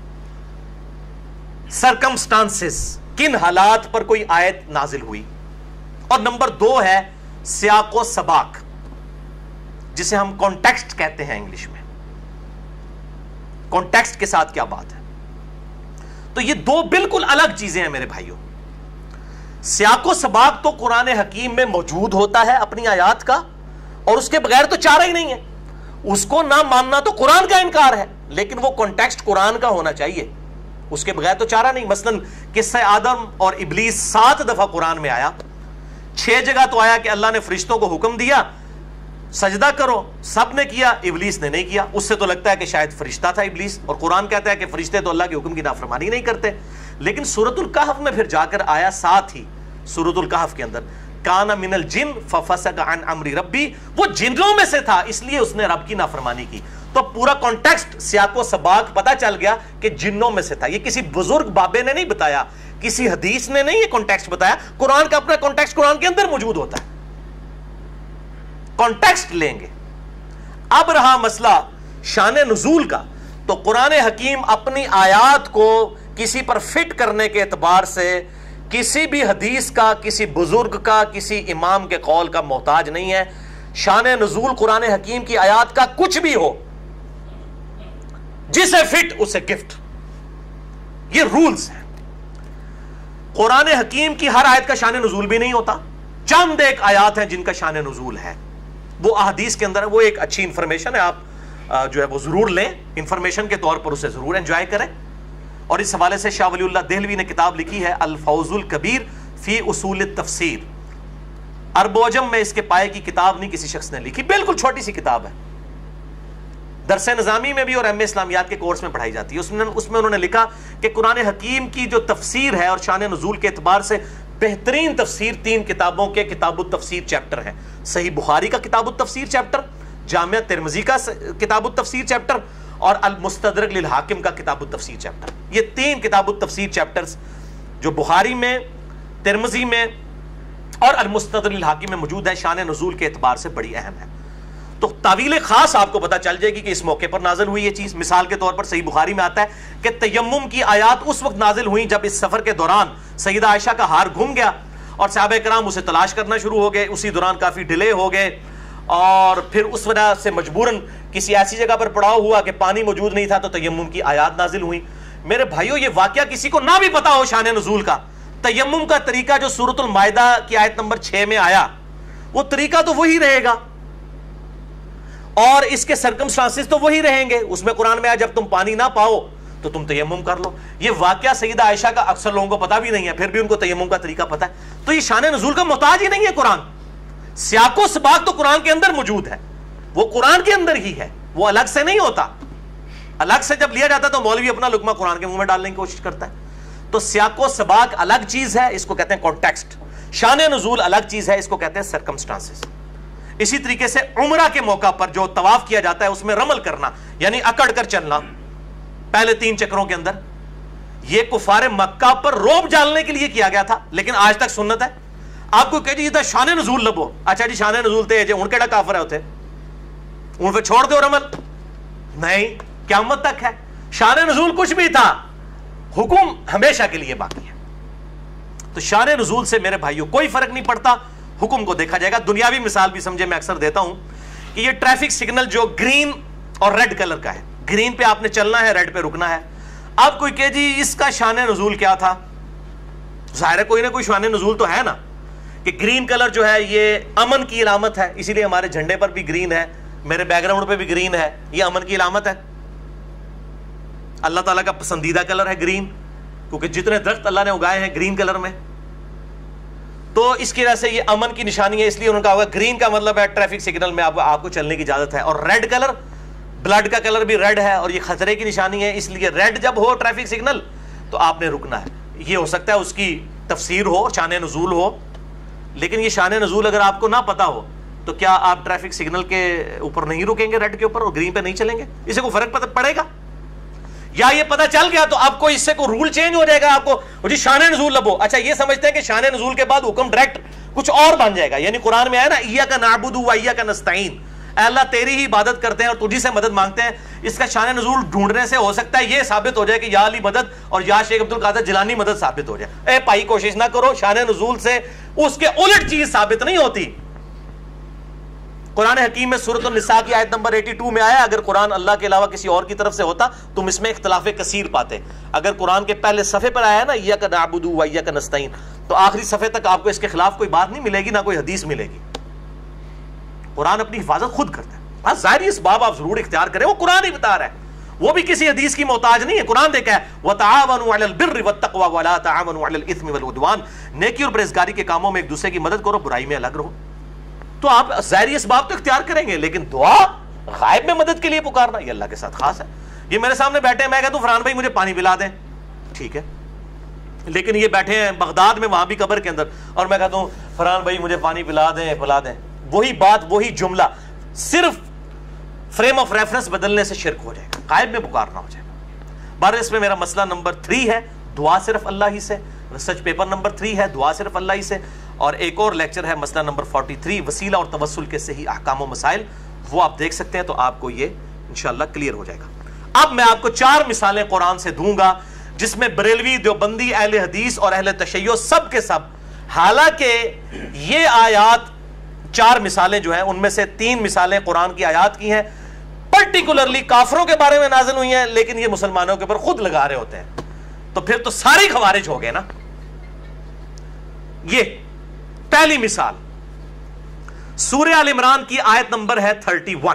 سرکمسٹانسز، کن حالات پر کوئی آیت نازل ہوئی. اور نمبر دو ہے سیاق و سباق، جسے ہم کانٹیکسٹ کہتے ہیں انگلش میں. کانٹیکسٹ کے ساتھ کیا بات ہے؟ تو یہ دو بالکل الگ چیزیں ہیں میرے بھائیوں. سیاق و سباق تو قرآن حکیم میں موجود ہوتا ہے اپنی آیات کا، اور اس کے بغیر تو چارہ ہی نہیں ہے. اس کو نہ ماننا تو قرآن کا انکار ہے، لیکن وہ کانٹیکسٹ قرآن کا ہونا چاہیے، اس کے بغیر تو چارہ نہیں. مثلا قصہ آدم اور ابلیس 7 دفعہ قرآن میں آیا. 6 جگہ تو آیا کہ اللہ نے فرشتوں کو حکم دیا سجدہ کرو، سب نے کیا، ابلیس نے نہیں کیا. اس سے تو لگتا ہے کہ شاید فرشتہ تھا ابلیس، اور قرآن کہتا ہے کہ فرشتے تو اللہ کے حکم کی نافرمانی نہیں کرتے. لیکن سورۃ الکہف میں پھر جا کر آیا ساتھ ہی، سورۃ الکہف کے اندر کان من الجن ففسق عن امر ربی، وہ جنوں میں سے تھا اس لیے اس نے رب کی نافرمانی کی. تو پورا کانٹیکسٹ سیاق و سباق پتہ چل گیا کہ جنوں میں سے تھا. یہ کسی بزرگ بابے نے نہیں بتایا، کسی حدیث نے نہیں یہ کانٹیکسٹ بتایا، قرآن کا اپنا کانٹیکسٹ قرآن کے اندر موجود ہوتا ہے. کانٹیکسٹ لیں گے. اب رہا مسئلہ شان نزول کا، تو قرآن حکیم اپنی آیات کو کسی پر فٹ کرنے کے اعتبار سے کسی بھی حدیث کا، کسی بزرگ کا، کسی امام کے قول کا محتاج نہیں ہے. شان نزول قرآن حکیم کی آیات کا کچھ بھی ہو، جسے فٹ اسے گفٹ. یہ رولز ہیں. قرآن حکیم کی ہر آیت کا شان نزول بھی نہیں ہوتا. چند ایک آیات ہیں جن کا شان نزول ہے، وہ احادیث کے اندر ہے. وہ ایک اچھی انفارمیشن ہے، آپ جو ہے وہ ضرور لیں، انفارمیشن کے طور پر اسے ضرور انجوائے کریں. اور اس حوالے سے شاہ ولی اللہ دہلوی نے کتاب لکھی ہے الفوز الکبیر فی اصول التفسیر. عرب و عجم میں اس کے پائے کی کتاب نہیں کسی شخص نے لکھی، بالکل چھوٹی سی کتاب ہے، درس نظامی میں بھی اور ایم اے اسلامیات کے کورس میں پڑھائی جاتی ہے. اس میں انہوں نے لکھا کہ قرآن حکیم کی جو تفسیر ہے اور شان نزول کے اعتبار سے بہترین تفسیر 3 کتابوں کے کتاب التفسیر چیپٹر ہیں. صحیح بخاری کا کتاب التفسیر چیپٹر، جامعہ ترمذی کا کتاب التفسیر چیپٹر، اور المستدرک للحاکم کا کتاب التفسیر چیپٹر. یہ 3 کتاب التفسیر چیپٹرز جو بخاری میں، ترمذی میں اور المستدرک للحاکم میں موجود ہے، شان نزول کے اعتبار سے بڑی اہم ہے. تو تعویل خاص آپ کو پتہ چل جائے گی کہ اس موقع پر نازل ہوئی یہ چیز. مثال کے طور پر صحیح بخاری میں آتا ہے کہ تیمم کی آیات اس وقت نازل ہوئیں جب اس سفر کے دوران سیدہ عائشہ کا ہار گم گیا اور صحابہ کرام اسے تلاش کرنا شروع ہو گئے. اسی دوران کافی ڈیلے ہو گئے اور پھر اس وجہ سے مجبوراً کسی ایسی جگہ پر پڑاؤ ہوا کہ پانی موجود نہیں تھا تو تیمم کی آیات نازل ہوئیں. میرے بھائیوں، یہ واقعہ کسی کو نہ بھی پتا ہو شان نزول کا، تیمم کا طریقہ جو سورۃ المائدہ کی آیت نمبر 6 میں آیا وہ طریقہ تو وہی رہے گا، اور اس کے سرکمسٹانسز تو وہی رہیں گے. اس میں قرآن میں آیا جب تم پانی نہ پاؤ تو تم تیمم کر لو. یہ واقعہ سیدہ عائشہ کا اکثر لوگوں کو پتا بھی نہیں ہے، پھر بھی ان کو تیمم کا طریقہ پتا ہے. تو یہ شان نزول کا محتاج ہی نہیں ہے قرآن. سیاق و سباق تو قرآن کے اندر موجود ہے، وہ قرآن کے اندر ہی ہے، وہ الگ سے نہیں ہوتا. الگ سے جب لیا جاتا ہے تو مولوی اپنا لقمہ قرآن کے منہ میں ڈالنے کی کوشش کرتا ہے. تو سیاق و سباق الگ چیز ہے، اس کو کہتے ہیں کانٹیکسٹ. شان نزول الگ چیز ہے، اس کو کہتے ہیں سرکمسٹانسز. اسی طریقے سے عمرہ کے موقع پر جو طواف کیا جاتا ہے اس میں رمل کرنا یعنی اکڑ کر چلنا پہلے 3 چکروں کے اندر، یہ کفار مکہ پر روب ڈالنے کے لیے کیا گیا تھا، لیکن آج تک سنت ہے. آپ کو کہ جی یہ شان نزول لبو، اچھا جی شان نزول تے جی ان کیڑا کافر ہے ہوتے ان پہ چھوڑ دو رمل، نہیں، قیامت تک ہے. شان نزول کچھ بھی تھا، حکم ہمیشہ کے لیے باقی ہے. تو شان نزول سے میرے بھائیوں کوئی فرق نہیں پڑتا، حکم کو دیکھا جائے گا. دنیاوی مثال بھی سمجھے، میں اکثر دیتا ہوں کہ یہ ٹریفک سگنل جو گرین اور ریڈ کلر کا ہے، گرین پہ آپ نے چلنا ہے، ریڈ پہ رکنا ہے. اب کوئی کہ جی اس کا شان نزول کیا تھا؟ ظاہر ہے کوئی نہ کوئی شان نزول تو ہے نا، کہ گرین کلر جو ہے یہ امن کی علامت ہے، اسی لیے ہمارے جھنڈے پر بھی گرین ہے، میرے بیک گراؤنڈ پہ بھی گرین ہے، یہ امن کی علامت ہے. اللہ تعالیٰ کا پسندیدہ کلر ہے گرین، کیونکہ جتنے درخت اللہ نے اگائے ہیں گرین کلر میں، تو اس کی وجہ سے یہ امن کی نشانی ہے. اس لیے انہوں نے کہا ہوگا گرین کا مطلب ہے ٹریفک سگنل میں آپ کو چلنے کی اجازت ہے. اور ریڈ کلر، بلڈ کا کلر بھی ریڈ ہے اور یہ خطرے کی نشانی ہے، اس لیے ریڈ جب ہو ٹریفک سگنل تو آپ نے رکنا ہے. یہ ہو سکتا ہے اس کی تفسیر ہو، شان نزول ہو، لیکن یہ شان نزول اگر آپ کو نہ پتا ہو تو کیا آپ ٹریفک سگنل کے اوپر نہیں رکیں گے، ریڈ کے اوپر، اور گرین پہ نہیں چلیں گے؟ اسے کو فرق پڑے گا؟ یا یہ پتا چل گیا تو آپ کو اس سے کوئی رول چینج ہو جائے گا، آپ کو جی شان نزول لبو، اچھا یہ سمجھتے ہیں کہ شان نزول کے بعد حکم ڈائریکٹ کچھ اور بن جائے گا؟ یعنی قرآن میں آیا نا ایاک نعبد و ایاک نستعین، اے اللہ تیری ہی عبادت کرتے ہیں اور تجھی سے مدد مانگتے ہیں. اس کا شان نزول ڈھونڈنے سے ہو سکتا ہے یہ ثابت ہو جائے کہ یا علی مدد اور یا شیخ عبد القادر جیلانی مدد ثابت ہو جائے. اے بھائی کوشش نہ کرو، شان نزول سے اس کے الٹ چیز ثابت نہیں ہوتی. قرآن حکیم میں سورۃ النساء کی آیت نمبر 82 میں آیا اگر قرآن اللہ کے علاوہ کسی اور کی طرف سے ہوتا تم اس میں اختلاف کثیر پاتے. اگر قرآن کے پہلے صفحے پر آیا نا ایاک نعبد و ایاک نستعین تو آخری صفحے تک آپ کو اس کے خلاف کوئی بات نہیں ملے گی، نہ کوئی حدیث ملے گی. قرآن اپنی حفاظت خود کرتا ہے. ہاں ظاہری اسباب آپ ضرور اختیار کریں، وہ قرآن ہی بتا رہا ہے، وہ بھی کسی حدیث کی محتاج نہیں ہے. قرآن دیکھا ہے وَتَعَاوَنُوا عَلَى الْبِرِّ وَالتَّقْوَى وَلَا تَعَاوَنُوا عَلَى الْإِثْمِ وَالْعُدْوَانِ، نیکی اور پرہیزگاری کے کاموں میں ایک دوسرے کی مدد کرو، برائی میں الگ رہو. تو آپ ظاہری اسباب تو اختیار کریں گے، لیکن دعا غائب میں مدد کے لیے پکارنا یہ اللہ کے ساتھ خاص ہے. یہ میرے سامنے بیٹھے ہیں، میں کہتا ہوں فرحان بھائی مجھے پانی پلا دیں، ٹھیک ہے، لیکن یہ بیٹھے ہیں بغداد میں وہاں بھی قبر کے اندر اور میں کہتا ہوں فرحان بھائی مجھے پانی پلا دیں پلا دیں. وہی بات وہی جملہ، صرف فریم آف ریفرنس بدلنے سے شرک ہو جائے گا، غائب میں پکارنا ہو جائے گا. بار اس میں میرا مسئلہ نمبر 3 ہے دعا صرف اللہ ہی سے، ریسرچ پیپر نمبر 3 ہے دعا صرف اللہ ہی سے، اور ایک اور لیکچر ہے مسئلہ نمبر 43 وسیلہ اور توسل کے صحیح احکام و مسائل، وہ آپ دیکھ سکتے ہیں تو آپ کو یہ انشاءاللہ کلیئر ہو جائے گا. اب میں آپ کو 4 مثالیں قرآن سے دوں گا جس میں بریلوی، دیوبندی، اہل حدیث اور اہل تشیع سب کے سب، حالانکہ یہ آیات 4 مثالیں جو ہیں ان میں سے 3 مثالیں قرآن کی آیات کی ہیں، پرٹیکولرلی کافروں کے بارے میں نازل ہوئی ہیں، لیکن یہ مسلمانوں کے اوپر خود لگا رہے ہوتے ہیں، تو پھر تو سارے خوارج ہو گئے نا. یہ پہلی مثال سورہ آل عمران کی آیت نمبر ہے 31.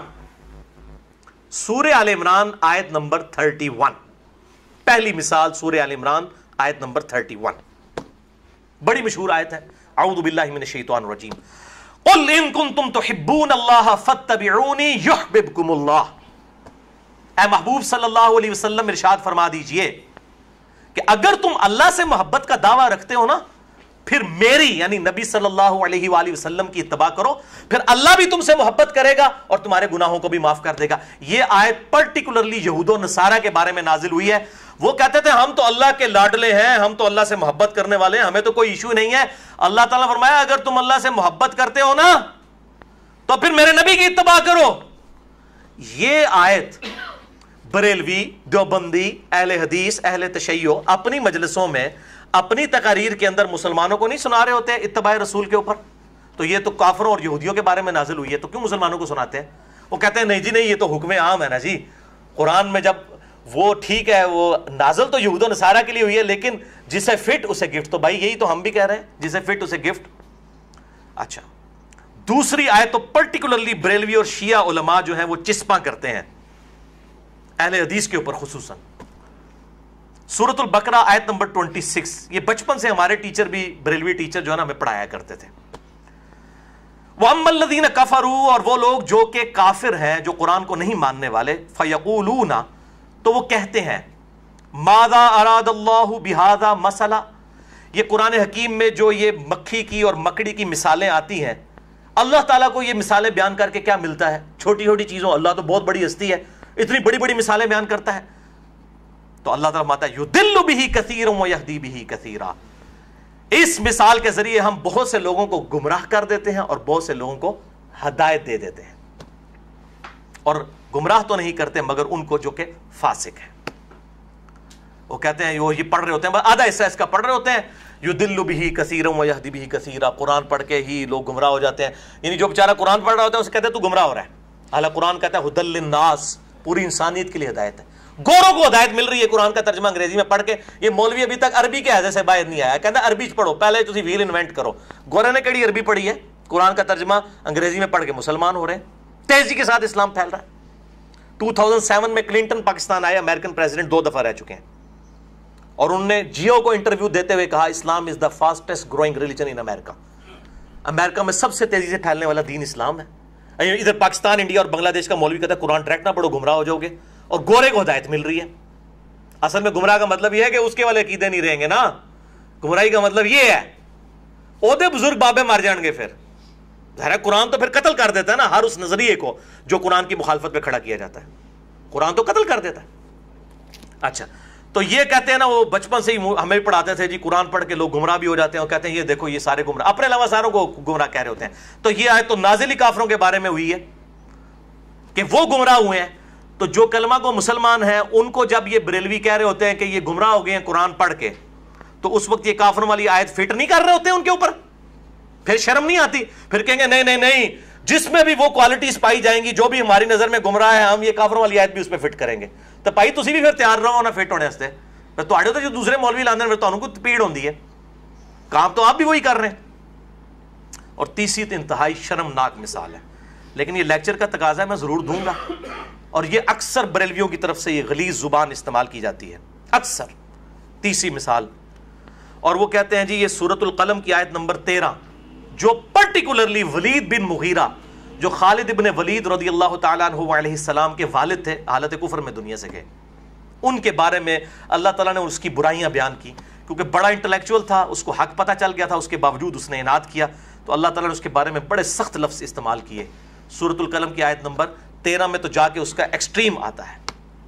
سورہ آل عمران آیت نمبر 31، پہلی مثال سورہ آل عمران آیت نمبر 31، بڑی مشہور آیت ہے. اعوذ باللہ من الشیطان الرجیم قل ان کنتم تحبون اللہ فاتبعونی یحببکم اللہ. اے محبوب صلی اللہ علیہ وسلم ارشاد فرما دیجئے کہ اگر تم اللہ سے محبت کا دعویٰ رکھتے ہو نا پھر میری یعنی نبی صلی اللہ علیہ وآلہ وسلم کی اتباع کرو، پھر اللہ بھی تم سے محبت کرے گا اور تمہارے گناہوں کو بھی معاف کر دے گا. یہ آیت پرٹیکولرلی یہود و نصارہ کے بارے میں نازل ہوئی ہے. وہ کہتے تھے ہم تو اللہ کے لاڈلے ہیں، ہم تو اللہ سے محبت کرنے والے ہیں، ہمیں تو کوئی ایشو نہیں ہے. اللہ تعالیٰ فرمایا اگر تم اللہ سے محبت کرتے ہو نا تو پھر میرے نبی کی اتباع کرو. یہ آیت بریلوی، دیوبندی، اہل حدیث، اہل تشیع اپنی مجلسوں میں اپنی تقاریر کے اندر مسلمانوں کو نہیں سنا رہے ہوتے ہیں اتباع رسول کے اوپر. تو یہ تو کافروں اور یہودیوں کے بارے میں نازل ہوئی ہے تو کیوں مسلمانوں کو سناتے ہیں؟ وہ کہتے ہیں نہیں جی نہیں، یہ تو حکم عام ہے نا جی. قرآن میں جب وہ ٹھیک ہے وہ نازل تو یہود و نصارہ کے لیے ہوئی ہے، لیکن جسے فٹ اسے گفٹ. تو بھائی یہی تو ہم بھی کہہ رہے ہیں، جسے فٹ اسے گفٹ. اچھا دوسری آیت تو پرٹیکولرلی بریلوی اور شیعہ علماء جو ہیں وہ چسپاں کرتے ہیں اہل حدیث کے اوپر خصوصاً. سورۃ البقرہ آیت نمبر 26، یہ بچپن سے ہمارے ٹیچر بھی بریلوی ٹیچر جو ہے نا ہمیں پڑھایا کرتے تھے. وَأَمَّا الَّذِينَ كَفَرُوا، اور وہ لوگ جو کہ کافر ہیں، جو قرآن کو نہیں ماننے والے، فَيَقُولُونَ، تو وہ کہتے ہیں مَاذَا أَرَادَ اللَّهُ بِهَذَا مَثَلًا. یہ قرآن حکیم میں جو یہ مکھی کی اور مکڑی کی مثالیں آتی ہیں، اللہ تعالیٰ کو یہ مثالیں بیان کر کے کیا ملتا ہے؟ چھوٹی چھوٹی چیزوں، اللہ تو بہت بڑی ہستی ہے، اتنی بڑی بڑی مثالیں بیان کرتا ہے. تو اللہ تعالیٰ فرماتا ہے یُضِلُّ بِهِ كَثِيرًا وَيَهْدِي بِهِ كَثِيرًا. اس مثال کے ذریعے ہم بہت سے لوگوں کو گمراہ کر دیتے ہیں اور بہت سے لوگوں کو ہدایت دے دیتے ہیں، اور گمراہ تو نہیں کرتے مگر ان کو جو کہ فاسق ہیں. وہ کہتے ہیں یہ پڑھ رہے ہوتے ہیں، آدھا حصہ اس کا پڑھ رہے ہوتے ہیں، یُضِلُّ بِهِ كَثِيرًا وَيَهْدِي بِهِ كَثِيرًا. قرآن پڑھ کے ہی لوگ گمراہ ہو جاتے ہیں. یعنی جو بیچارہ قرآن پڑھ رہا ہوتا ہے اسے کہتے ہیں تو گمراہ ہو رہا ہے، حالانکہ قرآن کہتا ہے هُدًى لِلنَّاسِ، پوری انسانیت کے لیے ہدایت ہے. گوروں کو ہدایت مل رہی ہے قرآن کا ترجمہ انگریزی میں پڑھ کے. یہ مولوی ابھی تک عربی کے حیضے سے باہر نہیں آیا، کہتا عربی پڑھو، پہلے تسی ویل انوینٹ کرو. گورے نے کڑی عربی پڑھی ہے، قرآن کا ترجمہ انگریزی میں پڑھ کے مسلمان ہو رہے ہیں، تیزی کے ساتھ اسلام پھیل رہا ہے. 2007 میں کلنٹن پاکستان آئے، امریکن پریزیڈنٹ 2 دفعہ رہ چکے ہیں، اور انہوں نے جیو کو انٹرویو دیتے ہوئے کہا Islam is the fastest growing religion in America. امریکہ میں سب سے تیزی سے پھیلنے والا دین اسلام ہے. ادھر پاکستان، انڈیا اور بنگلہ دیش کا مولوی کہتا ہے قرآن ڈائریکٹ نہ پڑھو گمراہ ہو جاؤ گے، اور گورے کو ہدایت مل رہی ہے. اصل میں گمراہ کا مطلب یہ ہے کہ اس کے والے عقیدے نہیں رہیں گے نا. گمراہی کا مطلب یہ ہے عہدے بزرگ بابے مر جان گے. پھر ظاہر قرآن تو پھر قتل کر دیتا ہے نا ہر اس نظریے کو جو قرآن کی مخالفت پہ کھڑا کیا جاتا ہے. قرآن تو قتل کر دیتا ہے. اچھا تو یہ کہتے ہیں نا وہ بچپن سے ہی ہمیں پڑھاتے تھے جی قرآن پڑھ کے لوگ گمراہ بھی ہو جاتے ہیں اور کہتے ہیں یہ دیکھو یہ سارے گمراہ اپنے علاوہ ساروں کو گمراہ کہہ رہے ہوتے ہیں. تو یہ آیت تو نازلی کافروں کے بارے میں ہوئی ہے کہ وہ گمراہ ہوئے ہیں. تو جو کلمہ کو مسلمان ہیں ان کو جب یہ بریلوی کہہ رہے ہوتے ہیں کہ یہ گمراہ ہو گئے ہیں قرآن پڑھ کے, تو اس وقت یہ کافروں والی آیت فٹ نہیں کر رہے ہوتے ہیں ان کے اوپر. پھر شرم نہیں آتی, پھر کہیں گے نہیں جس میں بھی وہ کوالٹیز پائی جائیں گی جو بھی ہماری نظر میں گمراہ ہے ہم یہ کافروں والی آیت بھی اس پہ فٹ کریں گے. تو بھائی تسی بھی پھر تیار رہو نا فٹ ہونے واسطے. پھر تواڈے تو جو دوسرے مولوی لاندے پھر تانوں کو پیڑ ہوندی ہے, کام تو آپ بھی وہی کر رہے ہیں. اور تیسری تو انتہائی شرمناک مثال ہے, لیکن یہ لیکچر کا تقاضا ہے میں ضرور دوں گا, اور یہ اکثر بریلویوں کی طرف سے یہ غلیظ زبان استعمال کی جاتی ہے اکثر. تیسری مثال, اور وہ کہتے ہیں جی یہ سورۃ القلم کی آیت نمبر 13 جو پرٹیکولرلی ولید بن مغیرہ جو خالد ابن ولید رضی اللہ تعالیٰ عنہ علیہ السلام کے والد تھے, حالت کفر میں دنیا سے گئے, ان کے بارے میں اللہ تعالیٰ نے اس کی برائیاں بیان کی کیونکہ بڑا انٹلیکچوئل تھا, اس کو حق پتہ چل گیا تھا, اس کے باوجود اس نے اناد کیا. تو اللہ تعالیٰ نے اس کے بارے میں بڑے سخت لفظ استعمال کیے. سورۃ القلم کی آیت نمبر 13 میں تو جا کے اس کا ایکسٹریم آتا ہے,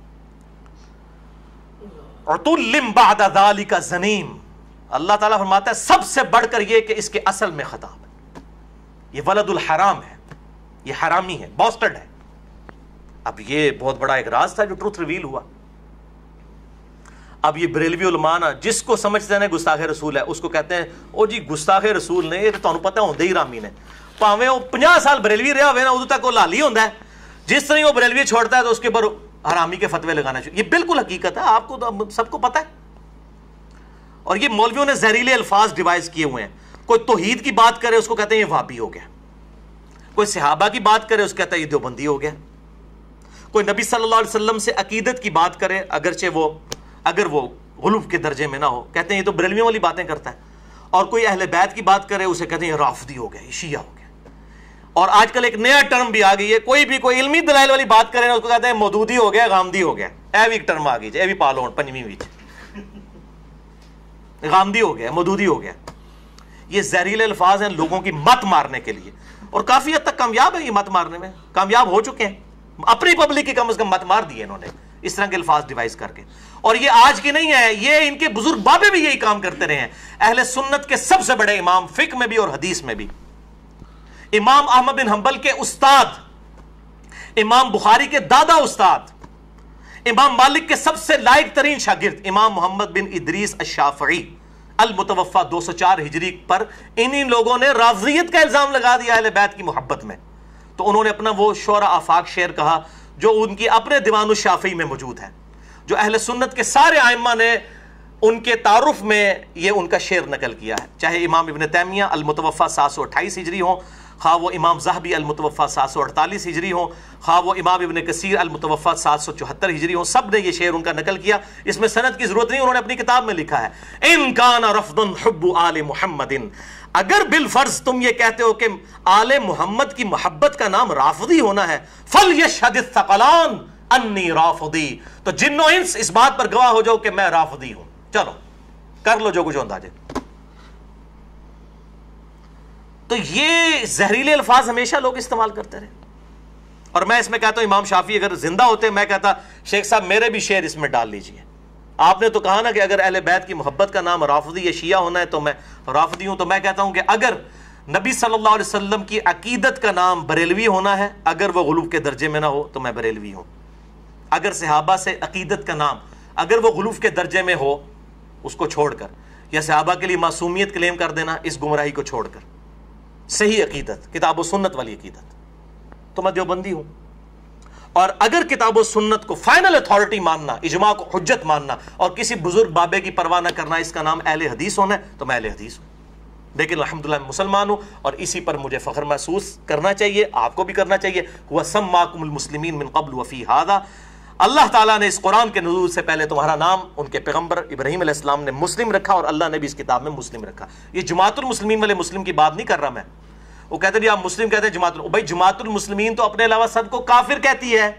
عُتُلٍّ بَعْدَ ذَلِكَ زَنِيمٌ. اللہ تعالیٰ فرماتا ہے سب سے بڑھ کر یہ کہ اس کے اصل میں خطاب ہے, یہ ولد الحرام ہے, یہ حرامی ہے, باسٹرڈ ہے. اب یہ بہت بڑا ایک راز تھا جو ٹروتھ ریویل ہوا. اب یہ بریلوی علماء نا جس کو سمجھتے ہیں گستاخ رسول ہے اس کو کہتے ہیں او جی گستاخ رسول نے, یہ تو تانوں پتہ ہوندے ہی رامی نے, پاویں وہ 50 سال بریلوی رہا ہوئے نا ادو تک وہ لالی ہوندا ہے. جس طرح وہ بریلوی چھوڑتا ہے تو اس کے اوپر حرامی کے فتوے لگانا شروع. یہ بالکل حقیقت ہے, آپ کو تو سب کو پتہ ہے. اور یہ مولویوں نے زہریلے الفاظ ڈیوائز کیے ہوئے ہیں. کوئی توحید کی بات کرے اس کو کہتے ہیں یہ وہابی ہو گیا, کوئی صحابہ کی بات کرے اس کو کہتا ہے یہ دیوبندی ہو گیا, کوئی نبی صلی اللہ علیہ وسلم سے عقیدت کی بات کرے اگرچہ اگر وہ غلو کے درجے میں نہ ہو کہتے ہیں یہ تو بریلویوں والی باتیں کرتا ہے, اور کوئی اہل بیت کی بات کرے اسے کہتے ہیں یہ رافضی ہو گیا, یہ شیعہ ہو گیا. اور آج کل ایک نیا ٹرم بھی آ گئی ہے, کوئی علمی دلائل والی بات کرے نا اس کو کہتے ہیں مودودی ہو گیا, غامدی ہو گیا. اے بھی ایک ٹرم آ گئی اے بھی پالو 5ویں وچ غامدی ہو گیا, مودودی ہو گیا. یہ زہریلے الفاظ ہیں لوگوں کی مت مارنے کے لیے, اور کافی حد تک کامیاب ہے یہ مت مارنے میں, کامیاب ہو چکے ہیں. اپنی پبلک کی کم از کم مت مار دی انہوں نے اس طرح کے الفاظ ڈیوائز کر کے. اور یہ آج کی نہیں ہے, یہ ان کے بزرگ بابے بھی یہی کام کرتے رہے ہیں. اہل سنت کے سب سے بڑے امام فقہ میں بھی اور حدیث میں بھی, امام احمد بن حنبل کے استاد, امام بخاری کے دادا استاد, امام مالک کے سب سے لائق ترین شاگرد امام محمد بن ادریس الشافعی المتوفى 204 ہجری پر انہی لوگوں نے رافضیت کا الزام لگا دیا اہل بیت کی محبت میں. تو انہوں نے اپنا وہ شعرا آفاق شعر کہا جو ان کی اپنے دیوان الشافعی میں موجود ہے, جو اہل سنت کے سارے ائمہ نے ان کے تعارف میں یہ ان کا شعر نقل کیا ہے, چاہے امام ابن تیمیہ المتوفى 728 ہجری ہوں, خواہ وہ امام ذہبی المتوفى 748 ہجری ہوں, خواہ وہ امام ابن کثیر المتوفى 774 ہجری ہوں, سب نے یہ شعر ان کا نقل کیا. اس میں سند کی ضرورت نہیں, انہوں نے اپنی کتاب میں لکھا ہے ان کان رفض حب آل محمد, اگر بالفرض تم یہ کہتے ہو کہ آل محمد کی محبت کا نام رافضی ہونا ہے, فلیشہد الثقلان انی رافضی, تو جن و انس اس بات پر گواہ ہو جاؤ کہ میں رافضی ہوں. چلو کر لو جو کچھ ہوتا جائے. تو یہ زہریلے الفاظ ہمیشہ لوگ استعمال کرتے رہے, اور میں اس میں کہتا ہوں امام شافعی اگر زندہ ہوتے میں کہتا شیخ صاحب میرے بھی شعر اس میں ڈال لیجئے. آپ نے تو کہا نا کہ اگر اہل بیت کی محبت کا نام رافضی یا شیعہ ہونا ہے تو میں رافضی ہوں, تو میں کہتا ہوں کہ اگر نبی صلی اللہ علیہ وسلم کی عقیدت کا نام بریلوی ہونا ہے اگر وہ غلو کے درجے میں نہ ہو تو میں بریلوی ہوں. اگر صحابہ سے عقیدت کا نام اگر وہ غلو کے درجے میں ہو اس کو چھوڑ کر, یا صحابہ کے لیے معصومیت کلیم کر دینا اس گمراہی کو چھوڑ کر, صحیح عقیدت کتاب و سنت والی عقیدت, تو میں دیوبندی ہوں. اور اگر کتاب و سنت کو فائنل اتھارٹی ماننا, اجماع کو حجت ماننا, اور کسی بزرگ بابے کی پرواہ نہ کرنا, اس کا نام اہل حدیث ہونا ہے, تو میں اہل حدیث ہوں. لیکن الحمدللہ میں مسلمان ہوں, اور اسی پر مجھے فخر محسوس کرنا چاہیے, آپ کو بھی کرنا چاہیے. وَسَمَّاكُمُ الْمُسْلِمِينَ مِن قَبْلُ وَفِي هَذَا, اللہ تعالیٰ نے اس قرآن کے نزول سے پہلے تمہارا نام ان کے پیغمبر ابراہیم علیہ السلام نے مسلم رکھا, اور اللہ نے بھی اس کتاب میں مسلم رکھا. یہ جماعت المسلمین والے مسلم کی بات نہیں کر رہا میں. وہ کہتے ہیں آپ مسلم کہتے ہیں جماعت, بھائی جماعت المسلمین تو اپنے علاوہ سب کو کافر کہتی ہے,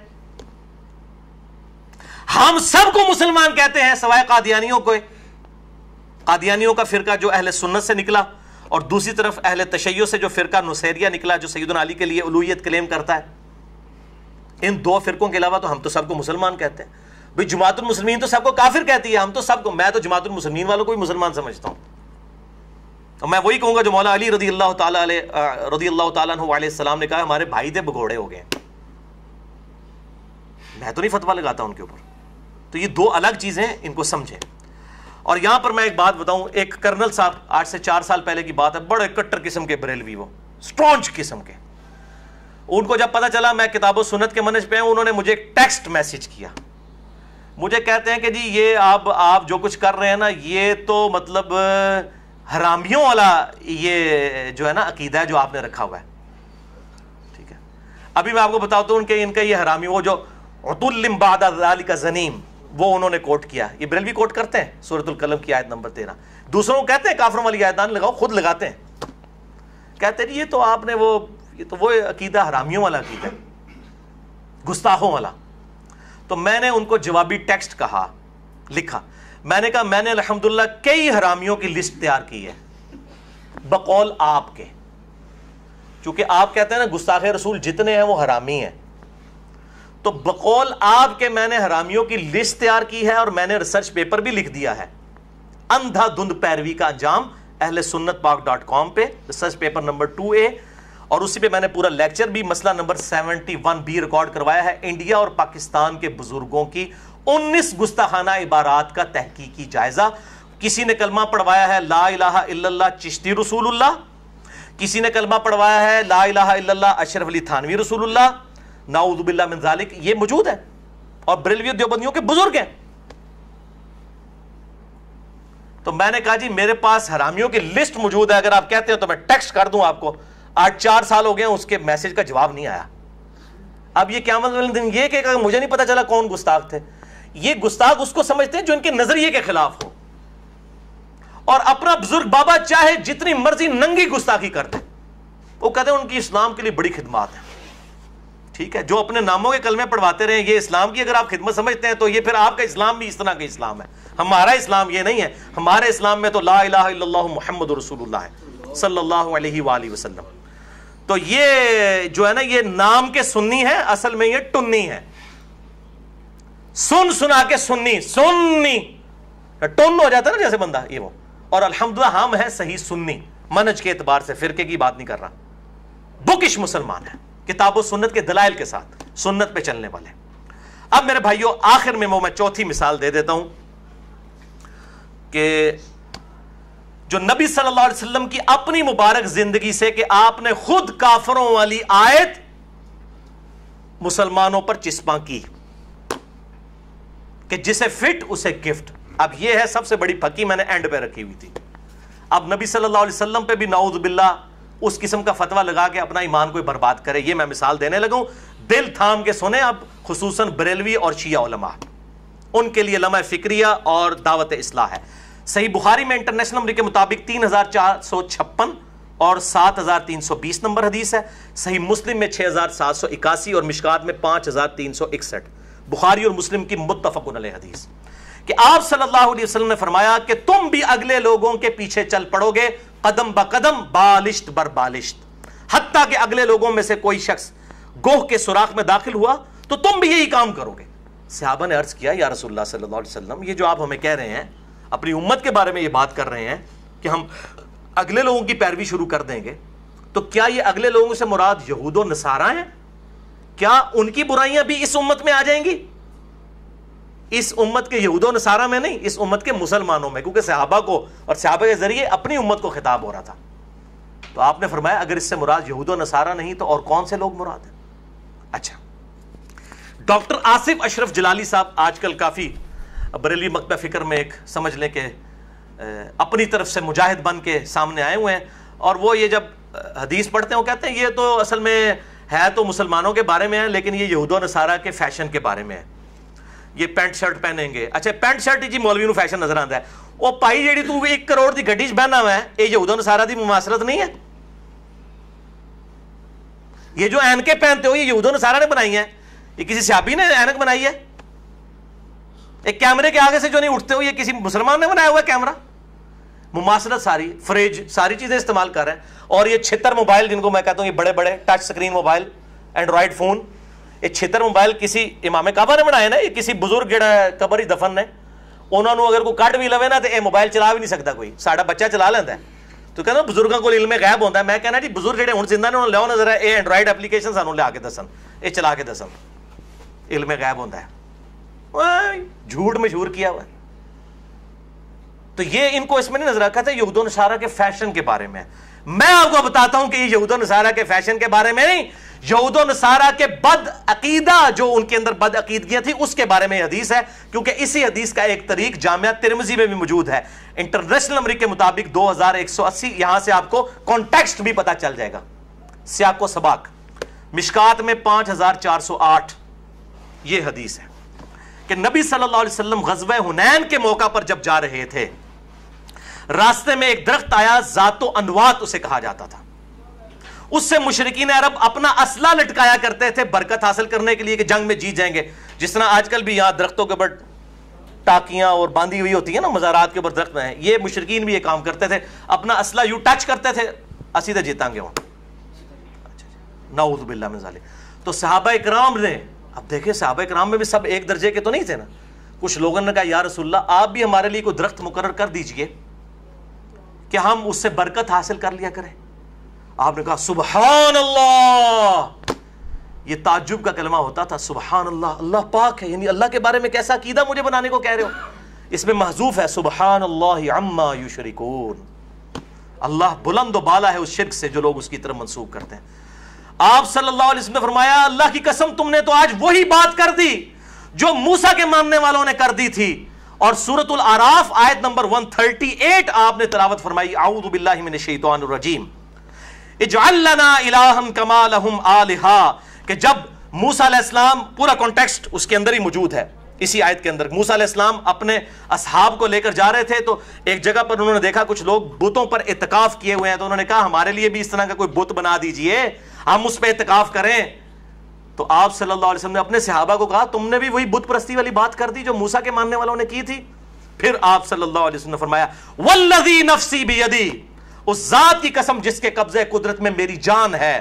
ہم سب کو مسلمان کہتے ہیں سوائے قادیانیوں کو. قادیانیوں کا فرقہ جو اہل سنت سے نکلا، اور دوسری طرف اہل تشیع سے جو فرقہ نصیریہ نکلا جو سیدنا علی کے لیے الوہیت کلیم کرتا ہے. ان دو فرقوں کے علاوہ تو ہم تو سب کو مسلمان کہتے ہیں. بھئی جماعت المسلمین تو سب کو کافر کہتی ہے، ہم تو سب کو، میں تو جماعت المسلمین والوں کو بھی مسلمان سمجھتا ہوں. اور میں وہی کہوں گا جو مولا علی رضی اللہ تعالیٰ عنہ علیہ السلام نے کہا ہمارے بھائی تھے بگوڑے ہو گئے. میں تو نہیں فتویٰ لگاتا ان کے اوپر. تو یہ دو الگ چیزیں، ان کو سمجھیں. اور یہاں پر میں ایک بات بتاؤں، ایک کرنل صاحب، آج سے 4 سال پہلے کی بات ہے، بڑے کٹر قسم کے بریلوی، وہ سٹرونچ قسم کے، ان کو جب پتا چلا میں کتاب و سنت کے منہج پہ ہوں، انہوں نے مجھے ایک ٹیکسٹ میسج کیا. مجھے کہتے ہیں کہ جی یہ آپ جو کچھ کر رہے ہیں نا، یہ تو مطلب حرامیوں والا یہ جو ہے نا عقیدہ ہے جو آپ نے رکھا ہوا ہے. ٹھیک ہے، ابھی میں آپ کو بتاتا ہوں کہ ان کا یہ حرامی، وہ جو عتل بعد ذلک زنیم، وہ انہوں نے کوٹ کیا. یہ بریلوی کوٹ کرتے ہیں سورۃ القلم کی آیت نمبر 13. دوسروں کو کہتے ہیں کافروں والی آیت نہ لگاؤ، خود لگاتے ہیں. کہتے ہیں یہ تو آپ نے یہ تو وہ عقیدہ حرامیوں والا عقیدہ ہے، گستاخوں والا. تو میں نے ان کو جوابی ٹیکسٹ لکھا. میں نے کہا میں نے الحمدللہ کئی حرامیوں کی لسٹ تیار کی ہے بقول آپ کے، چونکہ آپ کہتے ہیں نا گستاخ رسول جتنے ہیں وہ حرامی ہیں، تو بقول آپ کے میں نے حرامیوں کی لسٹ تیار کی ہے، اور میں نے ریسرچ پیپر بھی لکھ دیا ہے، اندھا دھند پیروی کا انجام، اہل سنت پاک.com پہ ریسرچ پیپر نمبر 2A. اور اسی پہ میں نے پورا لیکچر بھی مسئلہ نمبر 71B ریکارڈ کروایا ہے، انڈیا اور پاکستان کے بزرگوں کی 19 گستاخانہ عبارات کا تحقیقی جائزہ. کسی نے کلمہ پڑھوایا ہے لا الہ الا اللہ چشتی رسول اللہ، کسی نے کلمہ پڑھوایا ہے لا الہ الا اللہ اشرف علی تھانوی رسول اللہ، نعوذ باللہ من ذالک. یہ موجود ہے، اور بریلوی دیوبندیوں کے بزرگ ہیں. تو میں نے کہا جی میرے پاس حرامیوں کی لسٹ موجود ہے، اگر آپ کہتے ہیں تو میں ٹیکسٹ کر دوں آپ کو. آج 4 سال ہو گئے ہیں اس کے میسج کا جواب نہیں آیا. اب یہ قیامت والے دن یہ کہ مجھے نہیں پتا چلا کون گستاخ تھے. یہ گستاخ اس کو سمجھتے ہیں جو ان کے نظریے کے خلاف ہو، اور اپنا بزرگ بابا چاہے جتنی مرضی ننگی گستاخی کرتے، وہ کہتے ہیں ان کی اسلام کے لیے بڑی خدمات ہیں. ٹھیک ہے، جو اپنے ناموں کے کلمے پڑھواتے رہے، یہ اسلام کی اگر آپ خدمت سمجھتے ہیں تو یہ پھر آپ کا اسلام بھی اس طرح کا اسلام ہے. ہمارا اسلام یہ نہیں ہے. ہمارے اسلام میں تو لا الہ الا اللہ محمد رسول اللہ ہے صلی اللہ علیہ وآلہ وسلم. تو یہ جو ہے نا یہ نام کے سنی ہے، اصل میں یہ ٹنی ہے. سنا کے سنی ٹن ہو جاتا ہے نا جیسے بندہ، یہ وہ. اور الحمدللہ ہم ہیں صحیح سنی منہج کے اعتبار سے، فرقے کی بات نہیں کر رہا، بکش مسلمان ہیں کتاب و سنت کے دلائل کے ساتھ سنت پہ چلنے والے. اب میرے بھائیوں آخر میں میں چوتھی مثال دے دیتا ہوں کہ جو نبی صلی اللہ علیہ وسلم کی اپنی مبارک زندگی سے، کہ آپ نے خود کافروں والی آیت مسلمانوں پر چسپاں کی کہ جسے فٹ اسے گفٹ. اب یہ ہے سب سے بڑی پھکی میں نے اینڈ پہ رکھی ہوئی تھی. اب نبی صلی اللہ علیہ وسلم پہ بھی نعوذ باللہ اس قسم کا فتویٰ لگا کے اپنا ایمان کوئی برباد کرے، یہ میں مثال دینے لگا ہوں. دل تھام کے سنیں اب، خصوصاً بریلوی اور شیعہ علماء، ان کے لیے لمحہ فکریہ اور دعوت اصلاح ہے. صحیح بخاری میں انٹرنیشنل نمبر کے مطابق 3456 اور 7320 نمبر حدیث ہے. صحیح مسلم میں 6781 اور مشکات میں 5361. بخاری اور مسلم کی متفق علیہ حدیث کہ آپ صلی اللہ علیہ وسلم نے فرمایا کہ تم بھی اگلے لوگوں کے پیچھے چل پڑو گے قدم بقدم بالشت بر بالشت، حتیٰ کہ اگلے لوگوں میں سے کوئی شخص گوہ کے سوراخ میں داخل ہوا تو تم بھی یہی کام کرو گے. صحابہ نے عرض کیا یا رسول اللہ صلی اللہ علیہ وسلم، یہ جو آپ ہمیں کہہ رہے ہیں، اپنی امت کے بارے میں یہ بات کر رہے ہیں کہ ہم اگلے لوگوں کی پیروی شروع کر دیں گے، تو کیا یہ اگلے لوگوں سے مراد یہود و نصارہ ہیں؟ کیا ان کی برائیاں بھی اس امت میں آ جائیں گی؟ اس امت کے یہود و نصارہ میں نہیں، اس امت کے مسلمانوں میں، کیونکہ صحابہ کو اور صحابہ کے ذریعے اپنی امت کو خطاب ہو رہا تھا. تو آپ نے فرمایا اگر اس سے مراد یہود و نصارہ نہیں تو اور کون سے لوگ مراد ہیں؟ اچھا، ڈاکٹر آصف اشرف جلالی صاحب آج کل کافی بریلوی مکتبہ فکر میں ایک سمجھ لیں کہ اپنی طرف سے مجاہد بن کے سامنے آئے ہوئے ہیں، اور وہ یہ جب حدیث پڑھتے ہیں وہ کہتے ہیں یہ تو اصل میں ہے تو مسلمانوں کے بارے میں ہے، لیکن یہ یہود و نصارہ کے فیشن کے بارے میں ہے. یہ پینٹ شرٹ پہنیں گے. اچھا پینٹ شرٹ جی مولوی نو فیشن نظر آتا ہے. وہ پائی جیڑی تو 1 کروڑ دی گڈی چ بہنا ہوا ہے، یہ یہود و نصارہ دی مماثلت نہیں ہے. یہ جو اینکیں پہنتے ہو یہ یہود و نصارہ نے بنائی ہیں، یہ کسی صحابی نے اینک بنائی ہے؟ ایک کیمرے کے آگے سے جو نہیں اٹھتے ہو یہ کسی مسلمان نے بنایا ہوا ہے کیمرہ؟ مماثلت ساری، فریج، ساری چیزیں استعمال کر رہے ہیں. اور یہ 76 موبائل جن کو میں کہتا ہوں یہ بڑے بڑے touch screen mobile, android phone, یہ 76 موبائل کسی امام کعبہ نے بنائے نا، یہ کسی بزرگ جڑا قبر ہی دفن نے انہوں نے اگر کوئی کٹ بھی لوے نا تو یہ موبائل چلا بھی نہیں سکتا کوئی، ساڈا بچہ چلا لینا ہے. تو کہنا بزرگوں کو علم غیب ہوتا ہے. میں کہنا جی بزرگ جڑے ہوں زندہ نے انہوں نے لیا نظر ہے، یہ اینڈرائڈ اپلیکیشن سانوں لیا کے دسن، یہ چلا کے دسن، علم غیب ہوتا ہے. جھوٹ مشہور کیا ہوا ہے. تو یہ ان کو اس میں نہیں نظر رکھا تھا یہود و نصارہ کے فیشن کے بارے میں. میں آپ کو بتاتا ہوں کہ یہ یہود و نصارہ کے فیشن کے بارے میں نہیں، یہود و نصارہ کے بد عقیدہ جو ان کے اندر بد عقیدگیاں تھیں اس کے بارے میں حدیث ہے. کیونکہ اسی حدیث کا ایک طریق جامعہ ترمذی میں بھی موجود ہے انٹرنیشنل نمبر کے مطابق 2180. یہاں سے آپ کو کانٹیکسٹ بھی پتا چل جائے گا، سیاق و سباق. مشکات میں 5408 یہ حدیث ہے کہ نبی صلی اللہ علیہ وسلم غزوہ حنین کے موقع پر جب جا رہے تھے، راستے میں ایک درخت آیا، ذات و انوات اسے کہا جاتا تھا. اس سے مشرکین عرب اپنا اسلحہ لٹکایا کرتے تھے برکت حاصل کرنے کے لیے کہ جنگ میں جیت جائیں گے. جس طرح آج کل بھی یہاں درختوں کے اوپر ٹاکیاں اور باندھی ہوئی ہوتی ہیں نا، مزارات کے اوپر درخت میں ہیں، یہ مشرکین بھی یہ کام کرتے تھے، اپنا اسلحہ یوں ٹچ کرتے تھے، اسی تو جیتاں گے. نعوذ باللہ من ذالک. تو صحابہ اکرام نے، اب دیکھیں صحابہ اکرام میں بھی سب ایک درجے کے تو نہیں تھے نا. کچھ لوگوں نے کہا یا رسول اللہ آپ بھی ہمارے لیے کوئی درخت مقرر کر دیجئے کہ ہم اس سے برکت حاصل کر لیا کریں. آپ نے کہا سبحان اللہ. یہ تعجب کا کلمہ ہوتا تھا، سبحان اللہ، اللہ پاک ہے، یعنی اللہ کے بارے میں کیسا عقیدہ مجھے بنانے کو کہہ رہے ہو. اس میں محذوف ہے سبحان اللہ عما یشرکون. اللہ بلند و بالا ہے اس شرک سے جو لوگ اس کی طرف منسوب کرتے ہیں. آپ صلی اللہ علیہ وسلم نے فرمایا اللہ کی قسم تم نے تو آج وہی بات کر دی جو موسیٰ کے ماننے والوں نے کر دی تھی. اور سورۃ الاعراف آیت نمبر 138 آپ نے تلاوت فرمائی، اعوذ باللہ من الشیطان الرجیم اجعل لنا الہا کما لہم آلہا. کہ جب موسیٰ علیہ السلام، پورا کانٹیکسٹ اس کے اندر ہی موجود ہے اسی آیت کے اندر، موسیٰ علیہ السلام اپنے اصحاب کو لے کر جا رہے تھے تو ایک جگہ پر انہوں نے دیکھا کچھ لوگ بتوں پر اعتکاف کیے ہوئے ہیں، تو انہوں نے کہا ہمارے لیے بھی اس طرح کا کوئی بت بنا دیجئے، ہم اس پہ اعتکاف کریں. تو آپ صلی اللہ علیہ وسلم نے اپنے صحابہ کو کہا تم نے بھی وہی بت پرستی والی بات کر دی جو موسیٰ کے ماننے والوں نے کی تھی. پھر آپ صلی اللہ علیہ وسلم نے فرمایا والذی نفسی بیدی، اس ذات کی قسم جس کے قبضہ قدرت میں میری جان ہے،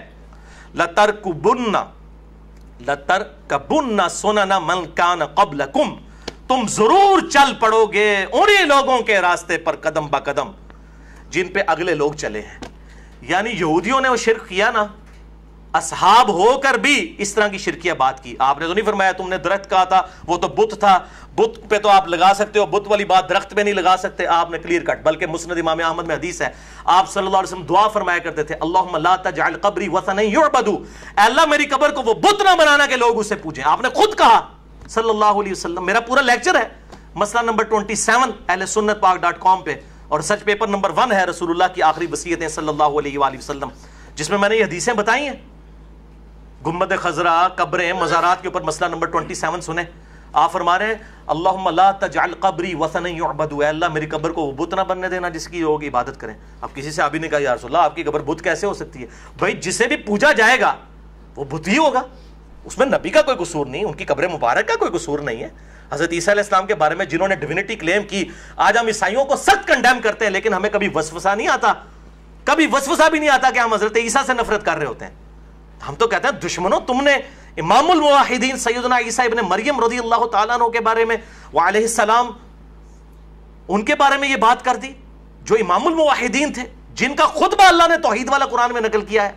لترکبن سنن من کان قبلکم، تم ضرور چل پڑو گے انہی لوگوں کے راستے پر قدم با قدم جن پہ اگلے لوگ چلے ہیں. یعنی یہودیوں نے وہ شرک کیا نا، اصحاب ہو کر بھی اس طرح کی شرکیہ بات کی. آپ نے تو نہیں فرمایا تم نے درخت کہا تھا وہ تو بت تھا، بت پہ تو آپ لگا سکتے ہو، بت والی بات درخت پہ نہیں لگا سکتے. آپ نے کلیئر کٹ، بلکہ مسند امام احمد میں حدیث ہے آپ صلی اللہ علیہ وسلم دعا فرمایا کرتے تھے اللہم لا تجعل قبری وثنا یعبد، اے اللہ میری قبر کو وہ بت نہ بنانا کہ لوگ اسے پوجیں. آپ نے خود کہا صلی اللہ علیہ وسلم. میرا پورا لیکچر ہے مسئلہ نمبر 27 اہل سنت پاک.com پہ، اور سرچ پیپر نمبر 1 ہے رسول اللہ کی آخری وصیتیں صلی اللہ علیہ وآلہ وسلم، جس میں نے یہ حدیثیں بتائی ہیں. گنبد خضرا، قبریں، مزارات کے اوپر مسئلہ نمبر 27 سنیں. آپ فرما رہے ہیں اللہم لا تجعل قبری وثنا یعبد، اے اللہ میری قبر کو وہ بت نہ بننے دینا جس کی لوگ عبادت کریں. اب کسی سے ابھی نے کہا یا رسول اللہ آپ کی قبر بت کیسے ہو سکتی ہے؟ بھائی جسے بھی پوجا جائے گا وہ بت ہی ہوگا، اس میں نبی کا کوئی قصور نہیں، ان کی قبر مبارک کا کوئی قصور نہیں ہے. حضرت عیسیٰ علیہ السلام کے بارے میں جنہوں نے ڈیوینٹی کلیم کی، آج ہم عیسائیوں کو سخت کنڈیم کرتے ہیں، لیکن ہمیں کبھی وسوسہ نہیں آتا، کبھی وسوسہ بھی نہیں آتا کہ ہم حضرت عیسیٰ سے نفرت کر رہے ہوتے ہیں. ہم تو کہتے ہیں دشمنوں تم نے امام الموحدین سیدنا عیسیٰ ابن مریم رضی اللہ تعالیٰ عنہ کے بارے میں وعلیہ السلام ان کے بارے میں یہ بات کر دی جو امام الموحدین تھے، جن کا خطبہ اللہ نے توحید والا قرآن میں نقل کیا ہے.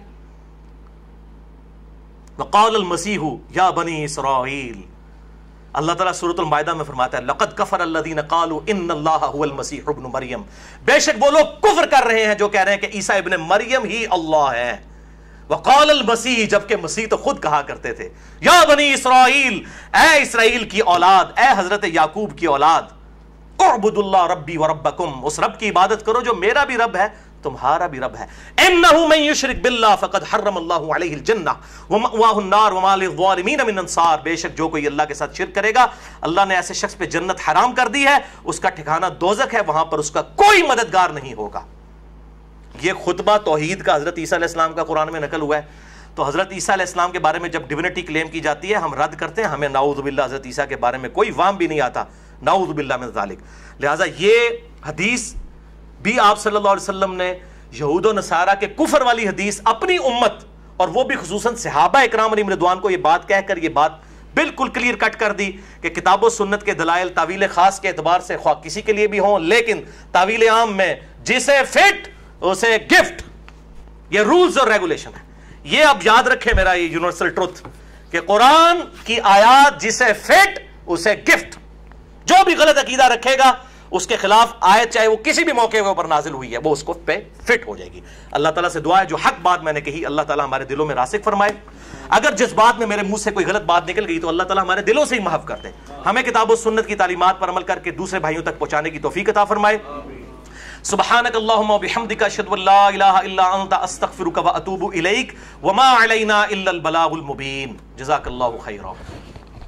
وقال المسیح یا بنی اسرائیل، اللہ تعالیٰ سورۃ المائدہ میں فرماتا ہے لقد کفر الذین قالوا ان اللہ هو المسیح ابن مریم، بے شک وہ لوگ کفر کر رہے ہیں جو کہہ رہے ہیں کہ عیسیٰ ابن مریم ہی اللہ ہے. وقال المسیح، جبکہ مسیح تو خود کہا کرتے تھے یا بنی اسرائیل، اے اسرائیل کی اولاد، اے حضرت یعقوب کی اولاد، اعبد اللہ ربی وربکم، اس رب کی عبادت کرو جو میرا بھی رب ہے تمہارا بھی رب ہے. انہ من یشرک باللہ فقد حرم اللہ علیہ الجنہ ومأواہ النار وما للظالمین من انصار، بے شک جو کوئی اللہ کے ساتھ شرک کرے گا اللہ نے ایسے شخص پہ جنت حرام کر دی ہے، اس کا ٹھکانہ دوزخ ہے، وہاں پر اس کا کوئی مددگار نہیں ہوگا. یہ خطبہ توحید کا حضرت عیسیٰ علیہ السلام کا قرآن میں نقل ہوا ہے. تو حضرت عیسیٰ علیہ السلام کے بارے میں جب ڈیوینٹی کلیم کی جاتی ہے ہم رد کرتے ہیں، ہمیں نعوذ باللہ حضرت عیسیٰ کے بارے میں کوئی وام بھی نہیں آتا، نعوذ باللہ من ذالک. لہٰذا یہ حدیث بھی آپ صلی اللہ علیہ وسلم نے یہود و نصارہ کے کفر والی حدیث اپنی امت اور وہ بھی خصوصاً صحابہ اکرام علیہم رضوان کو یہ بات کہہ کر یہ بات بالکل کلیئر کٹ کر دی کہ کتاب و سنت کے دلائل تعویل خاص کے اعتبار سے خواہ کسی کے لیے بھی ہوں، لیکن تعویل عام میں جسے فٹ اسے گفٹ، یہ رولز اور ریگولیشن ہے. یہ اب یاد رکھیں میرا یہ یونیورسل ٹروتھ کہ قرآن کی آیات جسے فٹ اسے گفٹ. جو بھی غلط عقیدہ رکھے گا اس کے خلاف آیت چاہے وہ کسی بھی موقع کے اوپر نازل ہوئی ہے وہ اس کو پہ فٹ ہو جائے گی. اللہ تعالیٰ سے دعا ہے جو حق بات میں نے کہی اللہ تعالیٰ ہمارے دلوں میں راسخ فرمائے. اگر جس بات میں میرے منہ سے کوئی غلط بات نکل گئی تو اللہ تعالیٰ ہمارے دلوں سے ہی محو کر دے. ہمیں کتاب و سنت کی تعلیمات پر عمل کر کے دوسرے بھائیوں تک پہنچانے کی توفیق عطا فرمائے. سبحانک اللہم وبحمدک اشہد ان لا الہ الا انت استغفرک واتوب الیک وما علینا الا البلاغ المبین. جزاک اللہ خیرا.